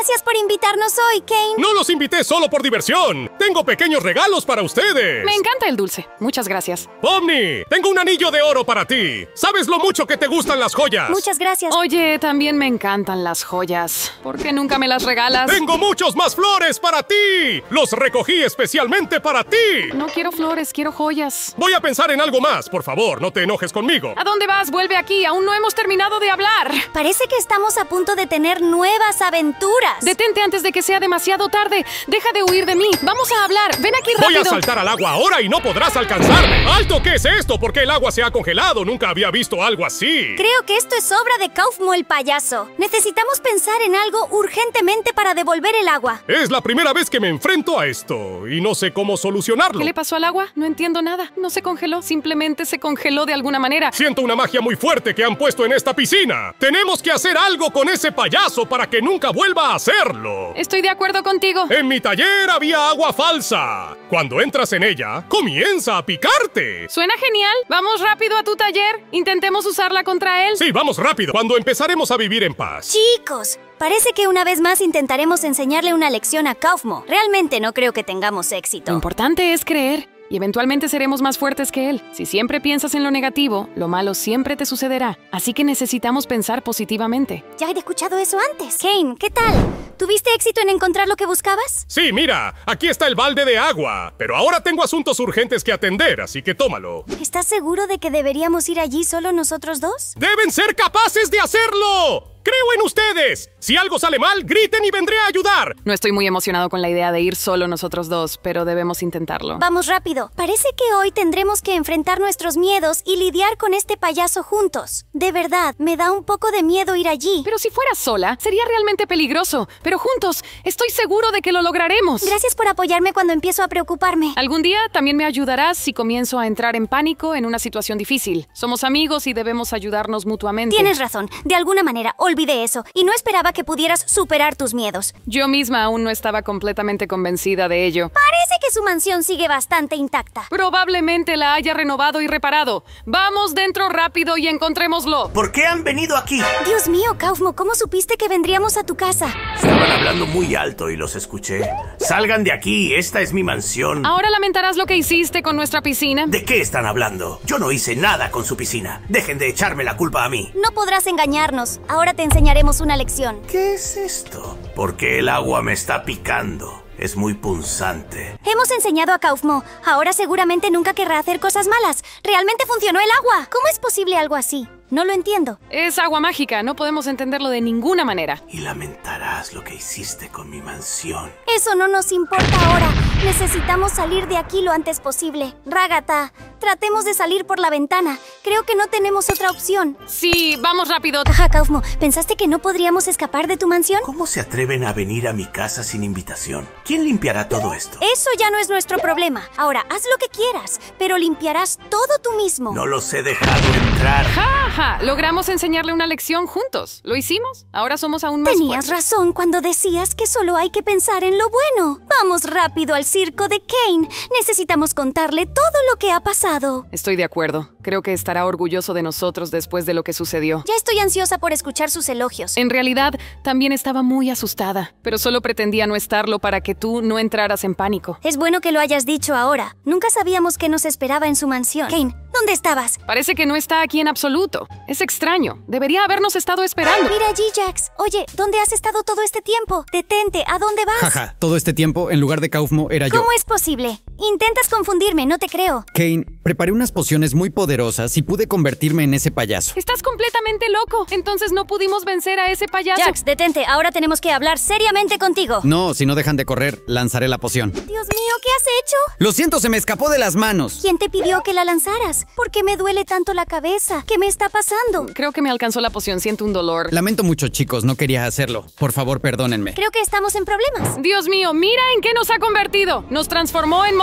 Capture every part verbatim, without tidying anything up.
Gracias por invitarnos hoy, Caine. No los invité solo por diversión. Tengo pequeños regalos para ustedes. Me encanta el dulce. Muchas gracias. Pomni, tengo un anillo de oro para ti. ¿Sabes lo mucho que te gustan las joyas? Muchas gracias. Oye, también me encantan las joyas. ¿Por qué nunca me las regalas? ¡Tengo muchos más flores para ti! ¡Los recogí especialmente para ti! No quiero flores, quiero joyas. Voy a pensar en algo más. Por favor, no te enojes conmigo. ¿A dónde vas? Vuelve aquí. Aún no hemos terminado de hablar. Parece que estamos a punto de tener nuevas aventuras. Detente antes de que sea demasiado tarde. Deja de huir de mí. Vamos a hablar. Ven aquí rápido. Voy a saltar al agua ahora y no podrás alcanzarme. ¡Alto! ¿Qué es esto? ¿Por qué el agua se ha congelado? Nunca había visto algo así. Creo que esto es obra de Kaufmo el payaso. Necesitamos pensar en algo urgentemente para devolver el agua. Es la primera vez que me enfrento a esto y no sé cómo solucionarlo. ¿Qué le pasó al agua? No entiendo nada. No se congeló. Simplemente se congeló de alguna manera. Siento una magia muy fuerte que han puesto en esta piscina. Tenemos que hacer algo con ese payaso para que nunca vuelva a hacerlo. Estoy de acuerdo contigo. En mi taller había agua falsa. Cuando entras en ella, comienza a picarte. Suena genial. Vamos rápido a tu taller. Intentemos usarla contra él. Sí, vamos rápido. Cuando empezaremos a vivir en paz. Chicos, parece que una vez más intentaremos enseñarle una lección a Kaufmo. Realmente no creo que tengamos éxito. Lo importante es creer. Y eventualmente seremos más fuertes que él. Si siempre piensas en lo negativo, lo malo siempre te sucederá. Así que necesitamos pensar positivamente. Ya he escuchado eso antes. Caine, ¿qué tal? ¿Tuviste éxito en encontrar lo que buscabas? Sí, mira, aquí está el balde de agua. Pero ahora tengo asuntos urgentes que atender, así que tómalo. ¿Estás seguro de que deberíamos ir allí solo nosotros dos? ¡Deben ser capaces de hacerlo! ¡Creo en ustedes! Si algo sale mal, griten y vendré a ayudar. No estoy muy emocionado con la idea de ir solo nosotros dos, pero debemos intentarlo. Vamos rápido. Parece que hoy tendremos que enfrentar nuestros miedos y lidiar con este payaso juntos. De verdad, me da un poco de miedo ir allí. Pero si fueras sola, sería realmente peligroso. Pero juntos, estoy seguro de que lo lograremos. Gracias por apoyarme cuando empiezo a preocuparme. Algún día también me ayudarás si comienzo a entrar en pánico en una situación difícil. Somos amigos y debemos ayudarnos mutuamente. Tienes razón. De alguna manera, olvidé eso y no esperaba que pudieras superar tus miedos. Yo misma aún no estaba completamente convencida de ello. Parece que su mansión sigue bastante intacta. Probablemente la haya renovado y reparado. Vamos dentro rápido y encontrémoslo. ¿Por qué han venido aquí? Dios mío, Kaufmo, ¿cómo supiste que vendríamos a tu casa? Estaban hablando muy alto y los escuché. Salgan de aquí, esta es mi mansión. ¿Ahora lamentarás lo que hiciste con nuestra piscina? ¿De qué están hablando? Yo no hice nada con su piscina. Dejen de echarme la culpa a mí. No podrás engañarnos. Ahora te enseñaremos una lección. ¿Qué es esto? ¿Por qué el agua me está picando? Es muy punzante. Hemos enseñado a Kaufmo. Ahora seguramente nunca querrá hacer cosas malas. Realmente funcionó el agua. ¿Cómo es posible algo así? No lo entiendo. Es agua mágica. No podemos entenderlo de ninguna manera. Y lamentarás lo que hiciste con mi mansión. Eso no nos importa ahora. Necesitamos salir de aquí lo antes posible. Ragata, tratemos de salir por la ventana. Creo que no tenemos otra opción. Sí, vamos rápido. Ajá, Kaufmo. ¿Pensaste que no podríamos escapar de tu mansión? ¿Cómo se atreven a venir a mi casa sin invitación? ¿Quién limpiará todo esto? Eso ya no es nuestro problema. Ahora, haz lo que quieras, pero limpiarás todo tú mismo. No los he dejado entrar. ¡Ja, ja! Logramos enseñarle una lección juntos. ¿Lo hicimos? Ahora somos aún más Tenías fuertes. razón cuando decías que solo hay que pensar en lo bueno. Vamos rápido al circo de Caine. Necesitamos contarle todo lo que ha pasado. Estoy de acuerdo. Creo que estará orgulloso de nosotros después de lo que sucedió. Ya estoy ansiosa por escuchar sus elogios. En realidad, también estaba muy asustada, pero solo pretendía no estarlo para que tú no entraras en pánico. Es bueno que lo hayas dicho ahora. Nunca sabíamos qué nos esperaba en su mansión. Caine, ¿dónde estabas? Parece que no está aquí en absoluto. Es extraño. Debería habernos estado esperando. Mira allí, Jax. Oye, ¿dónde has estado todo este tiempo? Detente. ¿A dónde vas? Jaja, todo este tiempo, en lugar de Kaufmo, era yo. ¿Cómo es posible? Intentas confundirme, no te creo. Caine, preparé unas pociones muy poderosas y pude convertirme en ese payaso. Estás completamente loco. Entonces no pudimos vencer a ese payaso. Jax, detente. Ahora tenemos que hablar seriamente contigo. No, si no dejan de correr, lanzaré la poción. Dios mío, ¿qué has hecho? Lo siento, se me escapó de las manos. ¿Quién te pidió que la lanzaras? ¿Por qué me duele tanto la cabeza? ¿Qué me está pasando? Creo que me alcanzó la poción. Siento un dolor. Lamento mucho, chicos. No quería hacerlo. Por favor, perdónenme. Creo que estamos en problemas. Dios mío, mira en qué nos ha convertido. Nos transformó en monstruos.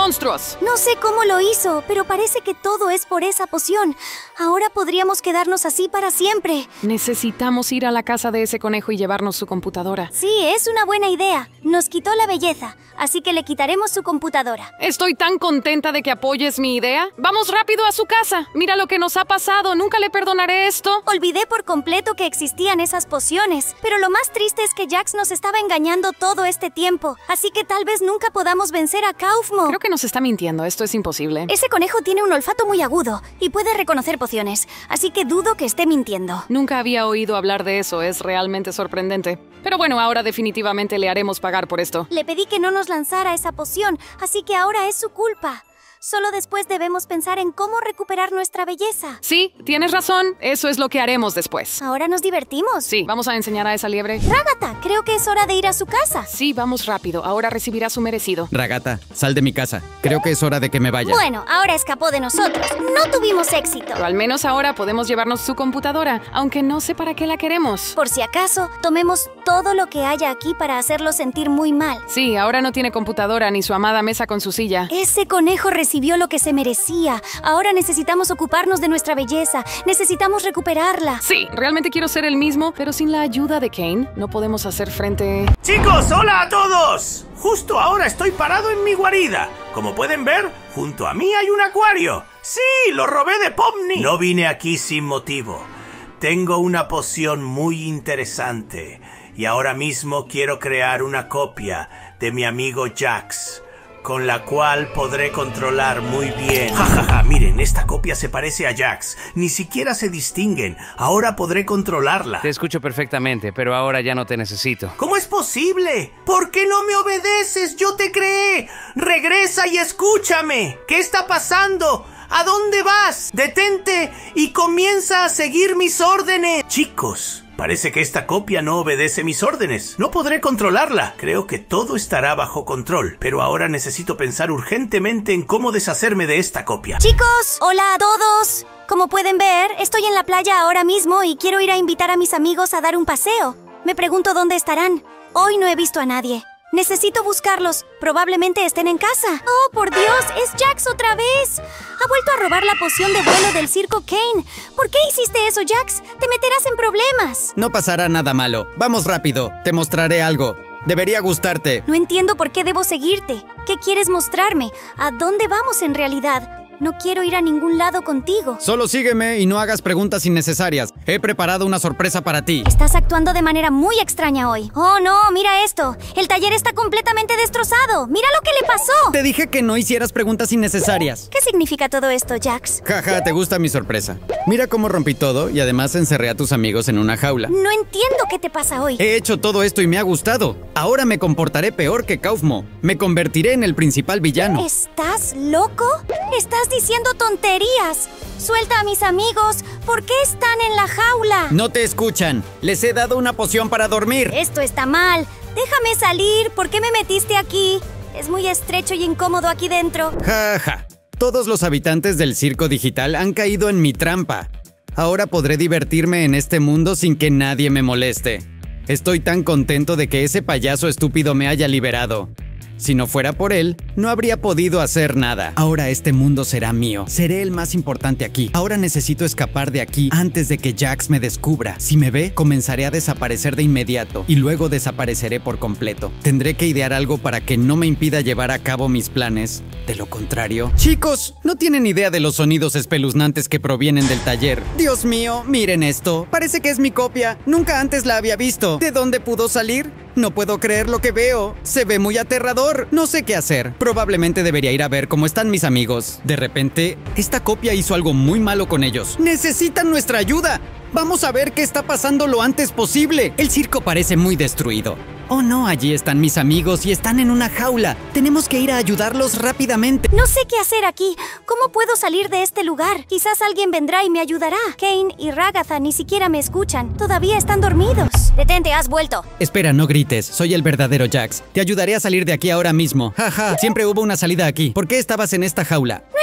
monstruos. No sé cómo lo hizo, pero parece que todo es por esa poción. Ahora podríamos quedarnos así para siempre. Necesitamos ir a la casa de ese conejo y llevarnos su computadora. Sí, es una buena idea. Nos quitó la belleza, así que le quitaremos su computadora. Estoy tan contenta de que apoyes mi idea. Vamos rápido a su casa. Mira lo que nos ha pasado. Nunca le perdonaré esto. Olvidé por completo que existían esas pociones, pero lo más triste es que Jax nos estaba engañando todo este tiempo, así que tal vez nunca podamos vencer a Kaufmo. Creo que nos está mintiendo. Esto es imposible. Ese conejo tiene un olfato muy agudo y puede reconocer pociones, así que dudo que esté mintiendo. Nunca había oído hablar de eso. Es realmente sorprendente. Pero bueno, ahora definitivamente le haremos pagar por esto. Le pedí que no nos lanzara esa poción, así que ahora es su culpa. Solo después debemos pensar en cómo recuperar nuestra belleza. Sí, tienes razón. Eso es lo que haremos después. ¿Ahora nos divertimos? Sí, vamos a enseñar a esa liebre. Ragata, creo que es hora de ir a su casa. Sí, vamos rápido. Ahora recibirá su merecido. Ragata, sal de mi casa. Creo que es hora de que me vaya. Bueno, ahora escapó de nosotros. No tuvimos éxito. Pero al menos ahora podemos llevarnos su computadora, aunque no sé para qué la queremos. Por si acaso, tomemos todo lo que haya aquí para hacerlo sentir muy mal. Sí, ahora no tiene computadora ni su amada mesa con su silla. Ese conejo recibió lo que se merecía. Ahora necesitamos ocuparnos de nuestra belleza. Necesitamos recuperarla. Sí, realmente quiero ser el mismo, pero sin la ayuda de Caine no podemos hacer frente... Chicos, hola a todos. Justo ahora estoy parado en mi guarida. Como pueden ver, junto a mí hay un acuario. Sí, lo robé de Pomni. No vine aquí sin motivo. Tengo una poción muy interesante y ahora mismo quiero crear una copia de mi amigo Jax, con la cual podré controlar muy bien. Ja, ja, ja, miren, esta copia se parece a Jax. Ni siquiera se distinguen. Ahora podré controlarla. Te escucho perfectamente, pero ahora ya no te necesito. ¿Cómo es posible? ¿Por qué no me obedeces? Yo te creé. Regresa y escúchame. ¿Qué está pasando? ¿A dónde vas? Detente y comienza a seguir mis órdenes. Chicos, parece que esta copia no obedece mis órdenes. No podré controlarla. Creo que todo estará bajo control, pero ahora necesito pensar urgentemente en cómo deshacerme de esta copia. Chicos, hola a todos. Como pueden ver, estoy en la playa ahora mismo y quiero ir a invitar a mis amigos a dar un paseo. Me pregunto dónde estarán. Hoy no he visto a nadie. Necesito buscarlos. Probablemente estén en casa. ¡Oh, por Dios! ¡Es Jax otra vez! Ha vuelto a robar la poción de vuelo del circo Caine. ¿Por qué hiciste eso, Jax? Te meterás en problemas. No pasará nada malo. Vamos rápido. Te mostraré algo. Debería gustarte. No entiendo por qué debo seguirte. ¿Qué quieres mostrarme? ¿A dónde vamos en realidad? No quiero ir a ningún lado contigo. Solo sígueme y no hagas preguntas innecesarias. He preparado una sorpresa para ti. Estás actuando de manera muy extraña hoy. Oh, no, mira esto. El taller está completamente destrozado. Mira lo que le pasó. Te dije que no hicieras preguntas innecesarias. ¿Qué significa todo esto, Jax? Jaja, ¿te gusta mi sorpresa? Mira cómo rompí todo y además encerré a tus amigos en una jaula. No entiendo qué te pasa hoy. He hecho todo esto y me ha gustado. Ahora me comportaré peor que Kaufmo. Me convertiré en el principal villano. ¿Estás loco? ¿Estás diciendo tonterías? Suelta a mis amigos. ¿Por qué están en la jaula? No te escuchan. Les he dado una poción para dormir. Esto está mal. Déjame salir. ¿Por qué me metiste aquí? Es muy estrecho y incómodo aquí dentro. Ja, ja. Todos los habitantes del circo digital han caído en mi trampa. Ahora podré divertirme en este mundo sin que nadie me moleste. Estoy tan contento de que ese payaso estúpido me haya liberado. Si no fuera por él, no habría podido hacer nada. Ahora este mundo será mío. Seré el más importante aquí. Ahora necesito escapar de aquí antes de que Jax me descubra. Si me ve, comenzaré a desaparecer de inmediato y luego desapareceré por completo. Tendré que idear algo para que no me impida llevar a cabo mis planes. De lo contrario... Chicos, no tienen idea de los sonidos espeluznantes que provienen del taller. Dios mío, miren esto. Parece que es mi copia. Nunca antes la había visto. ¿De dónde pudo salir? No puedo creer lo que veo. Se ve muy aterrador. No sé qué hacer. Probablemente debería ir a ver cómo están mis amigos. De repente, esta copia hizo algo muy malo con ellos. ¡Necesitan nuestra ayuda! Vamos a ver qué está pasando lo antes posible. El circo parece muy destruido. Oh no, allí están mis amigos y están en una jaula. Tenemos que ir a ayudarlos rápidamente. No sé qué hacer aquí. ¿Cómo puedo salir de este lugar? Quizás alguien vendrá y me ayudará. Caine y Ragatha ni siquiera me escuchan. Todavía están dormidos. Detente, has vuelto. Espera, no grites. Soy el verdadero Jax. Te ayudaré a salir de aquí ahora mismo. Jaja, siempre hubo una salida aquí. ¿Por qué estabas en esta jaula? No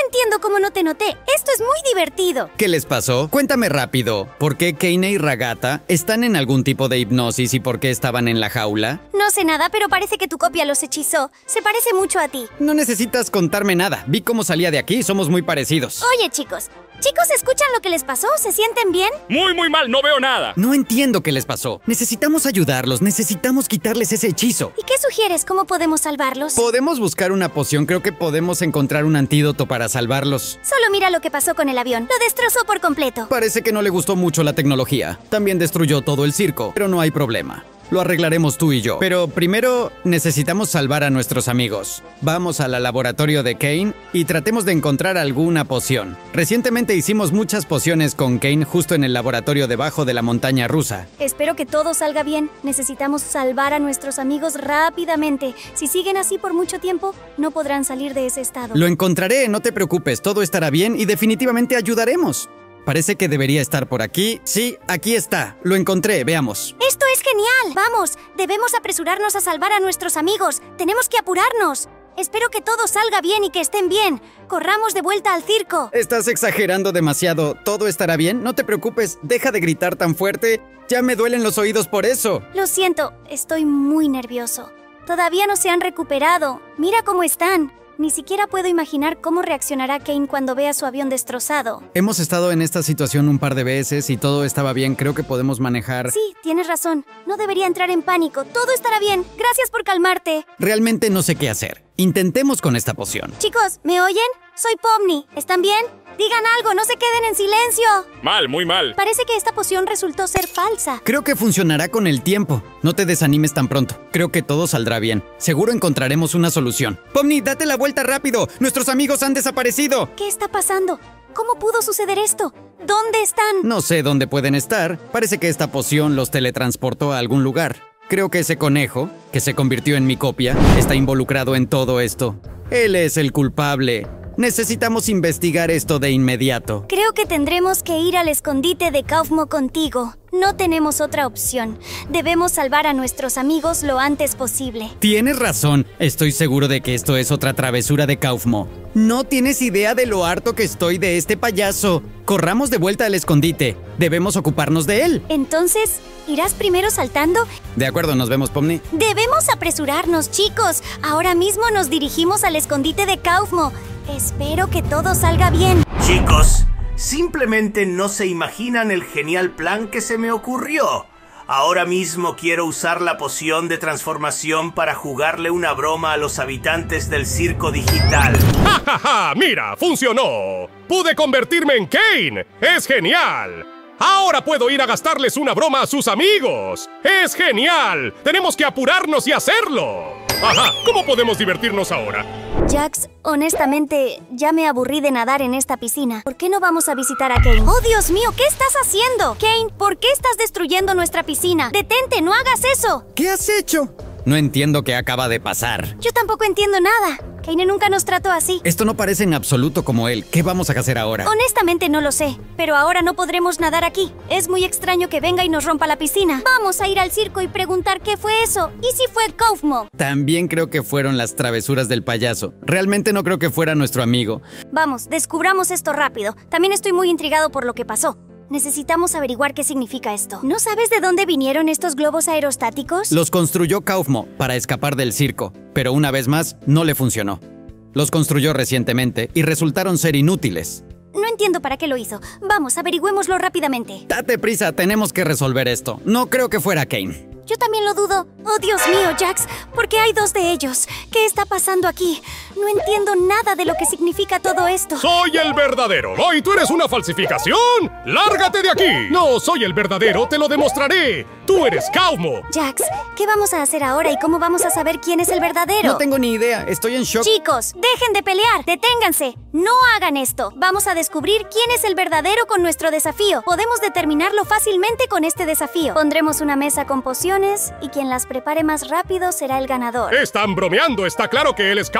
entiendo cómo no te noté. Esto es muy divertido. ¿Qué les pasó? Cuéntame rápido. ¿Por qué Keine y Ragata están en algún tipo de hipnosis y por qué estaban en la jaula? No sé nada, pero parece que tu copia los hechizó. Se parece mucho a ti. No necesitas contarme nada. Vi cómo salía de aquí. Somos muy parecidos. Oye, chicos. Chicos, ¿escuchan lo que les pasó? ¿Se sienten bien? Muy, muy mal. No veo nada. No entiendo qué les pasó. Necesitamos ayudarlos. Necesitamos quitarles ese hechizo. ¿Y qué sugieres? ¿Cómo podemos salvarlos? Podemos buscar una poción. Creo que podemos encontrar un antídoto para salvarlos. Solo mira lo que pasó con el avión. Lo destrozó por completo. Parece que no le gustó mucho la tecnología. También destruyó todo el circo. Pero no hay problema. Lo arreglaremos tú y yo. Pero primero necesitamos salvar a nuestros amigos. Vamos al laboratorio de Kane y tratemos de encontrar alguna poción. Recientemente hicimos muchas pociones con Kane justo en el laboratorio debajo de la montaña rusa. Espero que todo salga bien. Necesitamos salvar a nuestros amigos rápidamente. Si siguen así por mucho tiempo, no podrán salir de ese estado. Lo encontraré, no te preocupes. Todo estará bien y definitivamente ayudaremos. Parece que debería estar por aquí. Sí, aquí está. Lo encontré, veamos. ¡Esto es genial! Vamos, debemos apresurarnos a salvar a nuestros amigos. Tenemos que apurarnos. Espero que todo salga bien y que estén bien. Corramos de vuelta al circo. Estás exagerando demasiado. ¿Todo estará bien? No te preocupes. Deja de gritar tan fuerte. Ya me duelen los oídos por eso. Lo siento, estoy muy nervioso. Todavía no se han recuperado. Mira cómo están. Ni siquiera puedo imaginar cómo reaccionará Kane cuando vea su avión destrozado. Hemos estado en esta situación un par de veces y todo estaba bien. Creo que podemos manejar... Sí, tienes razón. No debería entrar en pánico. Todo estará bien. Gracias por calmarte. Realmente no sé qué hacer. Intentemos con esta poción. Chicos, ¿me oyen? Soy Pomni. ¿Están bien? Digan algo, no se queden en silencio. Mal, muy mal. Parece que esta poción resultó ser falsa. Creo que funcionará con el tiempo. No te desanimes tan pronto. Creo que todo saldrá bien. Seguro encontraremos una solución. Pomni, date la vuelta rápido. Nuestros amigos han desaparecido. ¿Qué está pasando? ¿Cómo pudo suceder esto? ¿Dónde están? No sé dónde pueden estar. Parece que esta poción los teletransportó a algún lugar. Creo que ese conejo, que se convirtió en mi copia, está involucrado en todo esto. Él es el culpable. Necesitamos investigar esto de inmediato. Creo que tendremos que ir al escondite de Kaufmo contigo. No tenemos otra opción. Debemos salvar a nuestros amigos lo antes posible. Tienes razón. Estoy seguro de que esto es otra travesura de Kaufmo. No tienes idea de lo harto que estoy de este payaso. Corramos de vuelta al escondite. Debemos ocuparnos de él. Entonces, ¿irás primero saltando? De acuerdo, nos vemos, Pomni. Debemos apresurarnos, chicos. Ahora mismo nos dirigimos al escondite de Kaufmo. Espero que todo salga bien. Chicos, simplemente no se imaginan el genial plan que se me ocurrió. Ahora mismo quiero usar la poción de transformación para jugarle una broma a los habitantes del circo digital. ¡Ja, ja, ja! ¡Mira! ¡Funcionó! ¡Pude convertirme en Kane! ¡Es genial! ¡Ahora puedo ir a gastarles una broma a sus amigos! ¡Es genial! ¡Tenemos que apurarnos y hacerlo! ¡Ajá! ¿Cómo podemos divertirnos ahora? Jax, honestamente, ya me aburrí de nadar en esta piscina. ¿Por qué no vamos a visitar a Kane? ¡Oh, Dios mío! ¿Qué estás haciendo? Kane, ¿por qué estás destruyendo nuestra piscina? ¡Detente! ¡No hagas eso! ¿Qué has hecho? No entiendo qué acaba de pasar. Yo tampoco entiendo nada. Kane nunca nos trató así. Esto no parece en absoluto como él. ¿Qué vamos a hacer ahora? Honestamente no lo sé, pero ahora no podremos nadar aquí. Es muy extraño que venga y nos rompa la piscina. Vamos a ir al circo y preguntar qué fue eso. ¿Y si fue Kaufmo? También creo que fueron las travesuras del payaso. Realmente no creo que fuera nuestro amigo. Vamos, descubramos esto rápido. También estoy muy intrigado por lo que pasó. Necesitamos averiguar qué significa esto. ¿No sabes de dónde vinieron estos globos aerostáticos? Los construyó Kaufmo para escapar del circo, pero una vez más no le funcionó. Los construyó recientemente y resultaron ser inútiles. No entiendo para qué lo hizo. Vamos, averigüémoslo rápidamente. Date prisa, tenemos que resolver esto. No creo que fuera Kane. Yo también lo dudo. Oh, Dios mío, Jax, ¿por qué hay dos de ellos? ¿Qué está pasando aquí? No entiendo nada de lo que significa todo esto. ¡Soy el verdadero! ¡Oh, y tú eres una falsificación! ¡Lárgate de aquí! No, soy el verdadero, te lo demostraré. ¡Tú eres Kaufmo! Jax, ¿qué vamos a hacer ahora y cómo vamos a saber quién es el verdadero? No tengo ni idea, estoy en shock. Chicos, dejen de pelear, deténganse. No hagan esto. Vamos a descubrir quién es el verdadero con nuestro desafío. Podemos determinarlo fácilmente con este desafío. Pondremos una mesa con pociones y quien las prepare más rápido será el ganador. Están bromeando, está claro que él es Kaufmo. ¡Se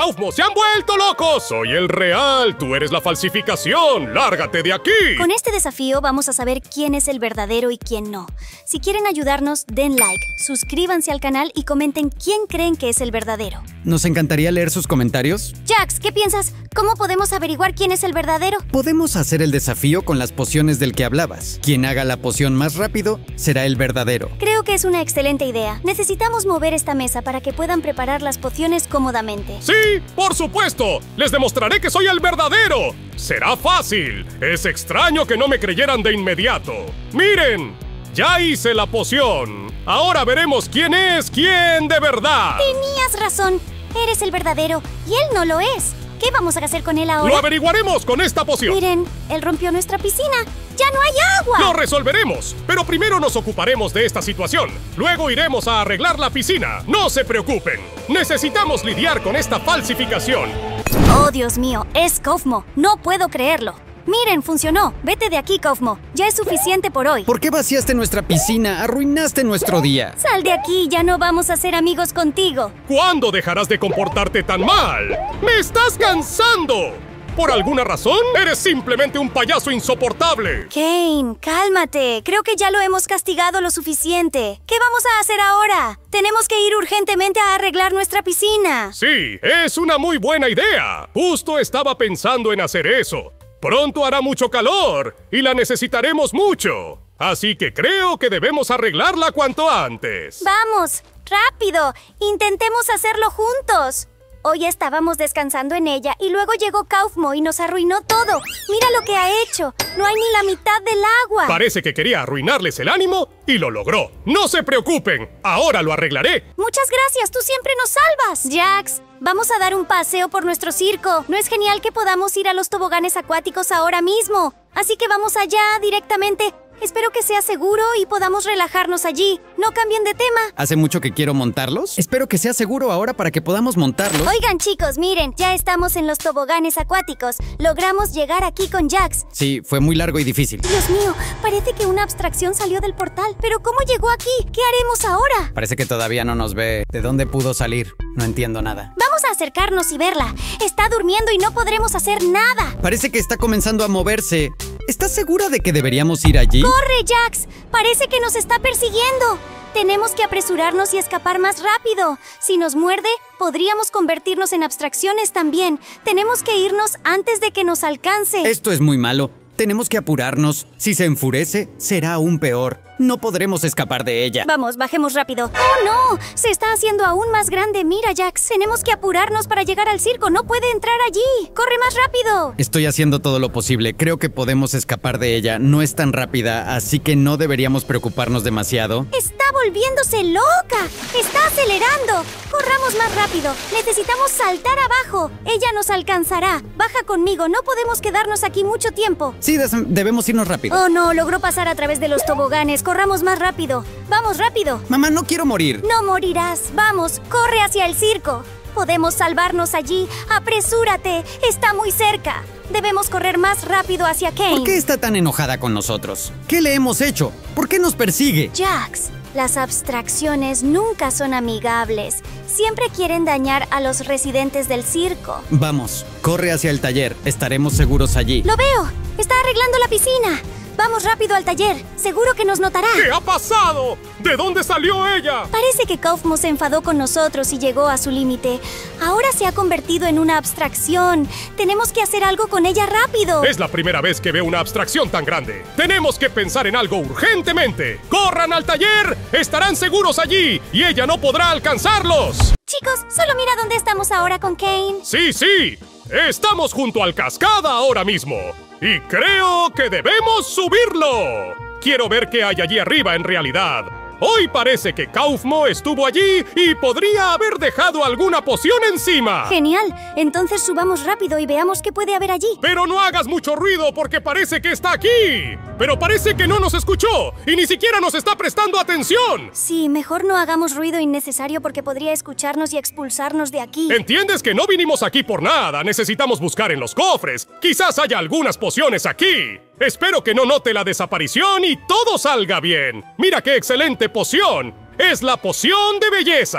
han vuelto locos! ¡Soy el real! ¡Tú eres la falsificación! ¡Lárgate de aquí! Con este desafío vamos a saber quién es el verdadero y quién no. Si quieren ayudarnos, den like, suscríbanse al canal y comenten quién creen que es el verdadero. Nos encantaría leer sus comentarios. Jax, ¿qué piensas? ¿Cómo podemos averiguar quién es el verdadero? Podemos hacer el desafío con las pociones del que hablabas. Quien haga la poción más rápido será el verdadero. Creo que es una excelente idea. Necesitamos mover esta mesa para que puedan preparar las pociones cómodamente. ¡Sí! ¡Por supuesto! ¡Les demostraré que soy el verdadero! ¡Será fácil! Es extraño que no me creyeran de inmediato. ¡Miren! ¡Ya hice la poción! Ahora veremos quién es quién de verdad. Tenías razón. Eres el verdadero y él no lo es. ¿Qué vamos a hacer con él ahora? ¡Lo averiguaremos con esta poción! Miren, él rompió nuestra piscina. ¡Ya no hay agua! ¡Lo resolveremos! Pero primero nos ocuparemos de esta situación. Luego iremos a arreglar la piscina. ¡No se preocupen! Necesitamos lidiar con esta falsificación. ¡Oh, Dios mío! Es Kaufmo. No puedo creerlo. Miren, funcionó. Vete de aquí, Kaufmo. Ya es suficiente por hoy. ¿Por qué vaciaste nuestra piscina? Arruinaste nuestro día. Sal de aquí. Ya no vamos a ser amigos contigo. ¿Cuándo dejarás de comportarte tan mal? ¡Me estás cansando! ¿Por alguna razón? ¡Eres simplemente un payaso insoportable! Kane, cálmate. Creo que ya lo hemos castigado lo suficiente. ¿Qué vamos a hacer ahora? Tenemos que ir urgentemente a arreglar nuestra piscina. Sí, es una muy buena idea. Justo estaba pensando en hacer eso. Pronto hará mucho calor y la necesitaremos mucho. Así que creo que debemos arreglarla cuanto antes. Vamos, rápido. Intentemos hacerlo juntos. Hoy estábamos descansando en ella y luego llegó Kaufmo y nos arruinó todo. Mira lo que ha hecho. No hay ni la mitad del agua. Parece que quería arruinarles el ánimo y lo logró. No se preocupen, ahora lo arreglaré. Muchas gracias, tú siempre nos salvas. Jax, vamos a dar un paseo por nuestro circo. ¿No es genial que podamos ir a los toboganes acuáticos ahora mismo? Así que vamos allá directamente. Espero que sea seguro y podamos relajarnos allí. No cambien de tema. ¿Hace mucho que quiero montarlos? Espero que sea seguro ahora para que podamos montarlos. Oigan, chicos, miren, ya estamos en los toboganes acuáticos. Logramos llegar aquí con Jax. Sí, fue muy largo y difícil. Dios mío, parece que una abstracción salió del portal. ¿Pero cómo llegó aquí? ¿Qué haremos ahora? Parece que todavía no nos ve. ¿De dónde pudo salir? No entiendo nada. Vamos a acercarnos y verla. Está durmiendo y no podremos hacer nada. Parece que está comenzando a moverse. ¿Estás segura de que deberíamos ir allí? ¡Corre, Jax! Parece que nos está persiguiendo. Tenemos que apresurarnos y escapar más rápido. Si nos muerde, podríamos convertirnos en abstracciones también. Tenemos que irnos antes de que nos alcance. Esto es muy malo. Tenemos que apurarnos. Si se enfurece, será aún peor. No podremos escapar de ella. Vamos, bajemos rápido. ¡Oh, no! Se está haciendo aún más grande. Mira, Jax, tenemos que apurarnos para llegar al circo. No puede entrar allí. ¡Corre más rápido! Estoy haciendo todo lo posible. Creo que podemos escapar de ella. No es tan rápida, así que no deberíamos preocuparnos demasiado. ¡Está volviéndose loca! ¡Está acelerando! ¡Corramos más rápido! Necesitamos saltar abajo. Ella nos alcanzará. Baja conmigo. No podemos quedarnos aquí mucho tiempo. Sí, debemos irnos rápido. Oh, no. Logró pasar a través de los toboganes. Corramos más rápido. ¡Vamos, rápido! Mamá, no quiero morir. No morirás. Vamos, corre hacia el circo. Podemos salvarnos allí. ¡Apresúrate! Está muy cerca. Debemos correr más rápido hacia Kane. ¿Por qué está tan enojada con nosotros? ¿Qué le hemos hecho? ¿Por qué nos persigue? Jax, las abstracciones nunca son amigables. Siempre quieren dañar a los residentes del circo. Vamos, corre hacia el taller. Estaremos seguros allí. ¡Lo veo! Está arreglando la piscina. Vamos rápido al taller. Seguro que nos notará. ¿Qué ha pasado? ¿De dónde salió ella? Parece que Kaufmo se enfadó con nosotros y llegó a su límite. Ahora se ha convertido en una abstracción. Tenemos que hacer algo con ella rápido. Es la primera vez que veo una abstracción tan grande. Tenemos que pensar en algo urgentemente. ¡Corran al taller! Estarán seguros allí y ella no podrá alcanzarlos. Chicos, solo mira dónde estamos ahora con Kane. Sí, sí. Estamos junto al cascada ahora mismo. Y creo que debemos subirlo. Quiero ver qué hay allí arriba en realidad. Hoy parece que Kaufmo estuvo allí y podría haber dejado alguna poción encima. Genial. Entonces subamos rápido y veamos qué puede haber allí. Pero no hagas mucho ruido porque parece que está aquí. Pero parece que no nos escuchó y ni siquiera nos está prestando atención. Sí, mejor no hagamos ruido innecesario porque podría escucharnos y expulsarnos de aquí. ¿Entiendes que no vinimos aquí por nada? Necesitamos buscar en los cofres. Quizás haya algunas pociones aquí. Espero que no note la desaparición y todo salga bien. Mira qué excelente poción. Es la poción de belleza.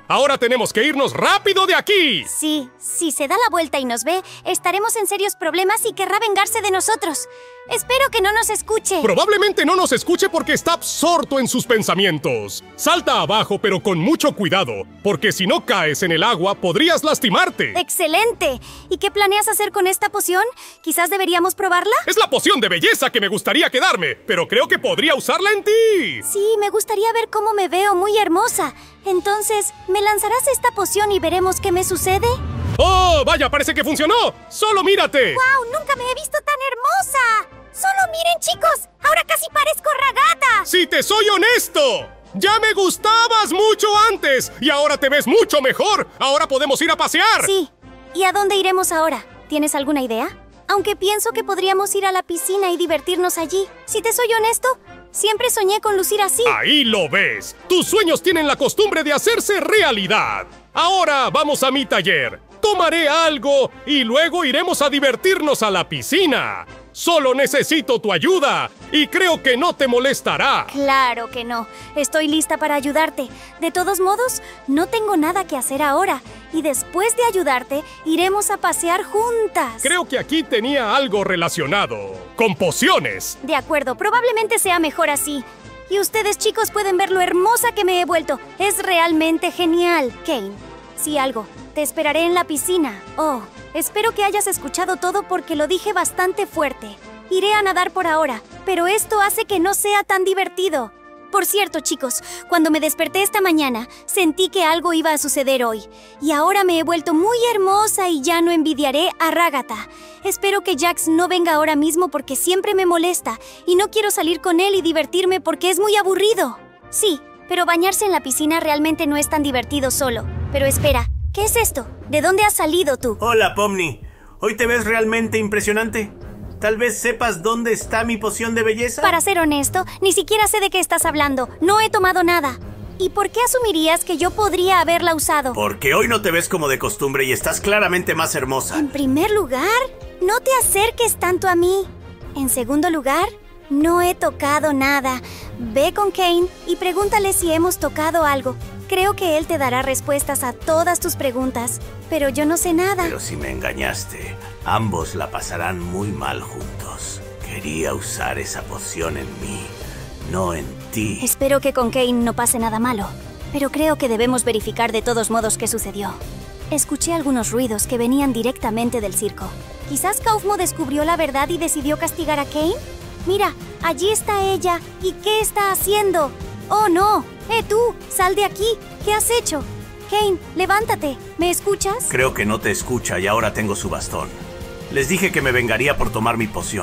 Ahora tenemos que irnos rápido de aquí. Sí, si se da la vuelta y nos ve, estaremos en serios problemas y querrá vengarse de nosotros. Espero que no nos escuche. Probablemente no nos escuche porque está absorto en sus pensamientos. Salta abajo, pero con mucho cuidado, porque si no caes en el agua, podrías lastimarte. ¡Excelente! ¿Y qué planeas hacer con esta poción? ¿Quizás deberíamos probarla? Es la poción de belleza que me gustaría quedarme, pero creo que podría usarla en ti. Sí, me gustaría ver cómo me veo muy hermosa. Entonces, ¿me lanzarás esta poción y veremos qué me sucede? ¡Oh, vaya! Parece que funcionó. ¡Solo mírate! ¡Wow! ¡Nunca me he visto tan hermosa! ¡Solo miren, chicos! ¡Ahora casi parezco Ragata! ¡Si te soy honesto! ¡Ya me gustabas mucho antes! ¡Y ahora te ves mucho mejor! ¡Ahora podemos ir a pasear! Sí. ¿Y a dónde iremos ahora? ¿Tienes alguna idea? Aunque pienso que podríamos ir a la piscina y divertirnos allí. Si te soy honesto, siempre soñé con lucir así. ¡Ahí lo ves! Tus sueños tienen la costumbre de hacerse realidad. Ahora vamos a mi taller. Tomaré algo y luego iremos a divertirnos a la piscina. Solo necesito tu ayuda y creo que no te molestará. Claro que no. Estoy lista para ayudarte. De todos modos, no tengo nada que hacer ahora. Y después de ayudarte, iremos a pasear juntas. Creo que aquí tenía algo relacionado con pociones. De acuerdo, probablemente sea mejor así. Y ustedes, chicos, pueden ver lo hermosa que me he vuelto. Es realmente genial. Kane, sí, algo. Te esperaré en la piscina. Oh, espero que hayas escuchado todo porque lo dije bastante fuerte. Iré a nadar por ahora, pero esto hace que no sea tan divertido. Por cierto, chicos, cuando me desperté esta mañana, sentí que algo iba a suceder hoy. Y ahora me he vuelto muy hermosa y ya no envidiaré a Ragata. Espero que Jax no venga ahora mismo porque siempre me molesta y no quiero salir con él y divertirme porque es muy aburrido. Sí, pero bañarse en la piscina realmente no es tan divertido solo. Pero espera, ¿qué es esto? ¿De dónde has salido tú? Hola, Pomni. ¿Hoy te ves realmente impresionante? ¿Tal vez sepas dónde está mi poción de belleza? Para ser honesto, ni siquiera sé de qué estás hablando. No he tomado nada. ¿Y por qué asumirías que yo podría haberla usado? Porque hoy no te ves como de costumbre y estás claramente más hermosa. En primer lugar, no te acerques tanto a mí. En segundo lugar, no he tocado nada. Ve con Kane y pregúntale si hemos tocado algo. Creo que él te dará respuestas a todas tus preguntas, pero yo no sé nada. Pero si me engañaste, ambos la pasarán muy mal juntos. Quería usar esa poción en mí, no en ti. Espero que con Kane no pase nada malo, pero creo que debemos verificar de todos modos qué sucedió. Escuché algunos ruidos que venían directamente del circo. ¿Quizás Kaufmo descubrió la verdad y decidió castigar a Kane? Mira, allí está ella. ¿Y qué está haciendo? ¡Oh, no! ¡Eh, tú! ¡Sal de aquí! ¿Qué has hecho? Kane, levántate. ¿Me escuchas? Creo que no te escucha y ahora tengo su bastón. Les dije que me vengaría por tomar mi poción.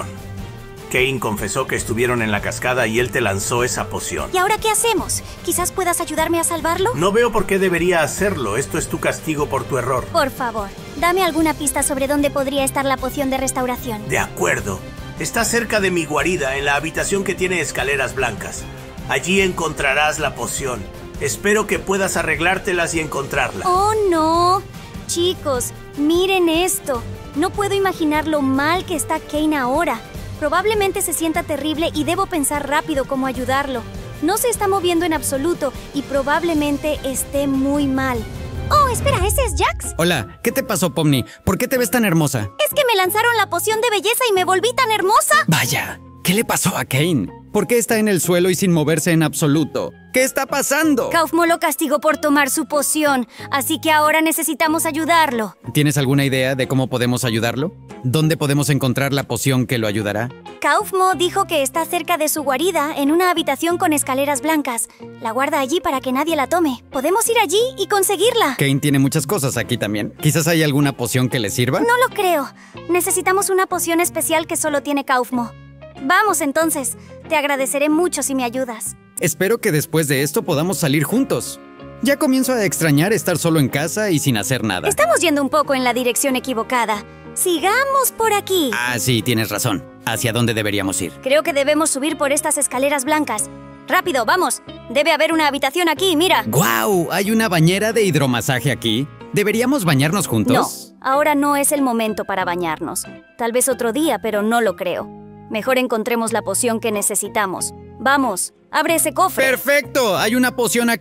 Kane confesó que estuvieron en la cascada y él te lanzó esa poción. ¿Y ahora qué hacemos? ¿Quizás puedas ayudarme a salvarlo? No veo por qué debería hacerlo. Esto es tu castigo por tu error. Por favor, dame alguna pista sobre dónde podría estar la poción de restauración. De acuerdo. Está cerca de mi guarida, en la habitación que tiene escaleras blancas. Allí encontrarás la poción. Espero que puedas arreglártelas y encontrarla. ¡Oh, no! Chicos, miren esto. No puedo imaginar lo mal que está Kane ahora. Probablemente se sienta terrible y debo pensar rápido cómo ayudarlo. No se está moviendo en absoluto y probablemente esté muy mal. ¡Oh, espera! ¿Ese es Jax? Hola, ¿qué te pasó, Pomni? ¿Por qué te ves tan hermosa? Es que me lanzaron la poción de belleza y me volví tan hermosa. Vaya, ¿qué le pasó a Kane? ¿Por qué está en el suelo y sin moverse en absoluto? ¿Qué está pasando? Kaufmo lo castigó por tomar su poción, así que ahora necesitamos ayudarlo. ¿Tienes alguna idea de cómo podemos ayudarlo? ¿Dónde podemos encontrar la poción que lo ayudará? Kaufmo dijo que está cerca de su guarida, en una habitación con escaleras blancas. La guarda allí para que nadie la tome. Podemos ir allí y conseguirla. Kane tiene muchas cosas aquí también. ¿Quizás hay alguna poción que le sirva? No lo creo. Necesitamos una poción especial que solo tiene Kaufmo. Vamos entonces. Te agradeceré mucho si me ayudas. Espero que después de esto podamos salir juntos. Ya comienzo a extrañar estar solo en casa y sin hacer nada. Estamos yendo un poco en la dirección equivocada. Sigamos por aquí. Ah, sí, tienes razón. ¿Hacia dónde deberíamos ir? Creo que debemos subir por estas escaleras blancas. ¡Rápido, vamos! Debe haber una habitación aquí, mira. ¡Guau! ¿Hay una bañera de hidromasaje aquí? ¿Deberíamos bañarnos juntos? No, ahora no es el momento para bañarnos. Tal vez otro día, pero no lo creo. Mejor encontremos la poción que necesitamos. ¡Vamos! ¡Abre ese cofre! ¡Perfecto! Hay una poción aquí.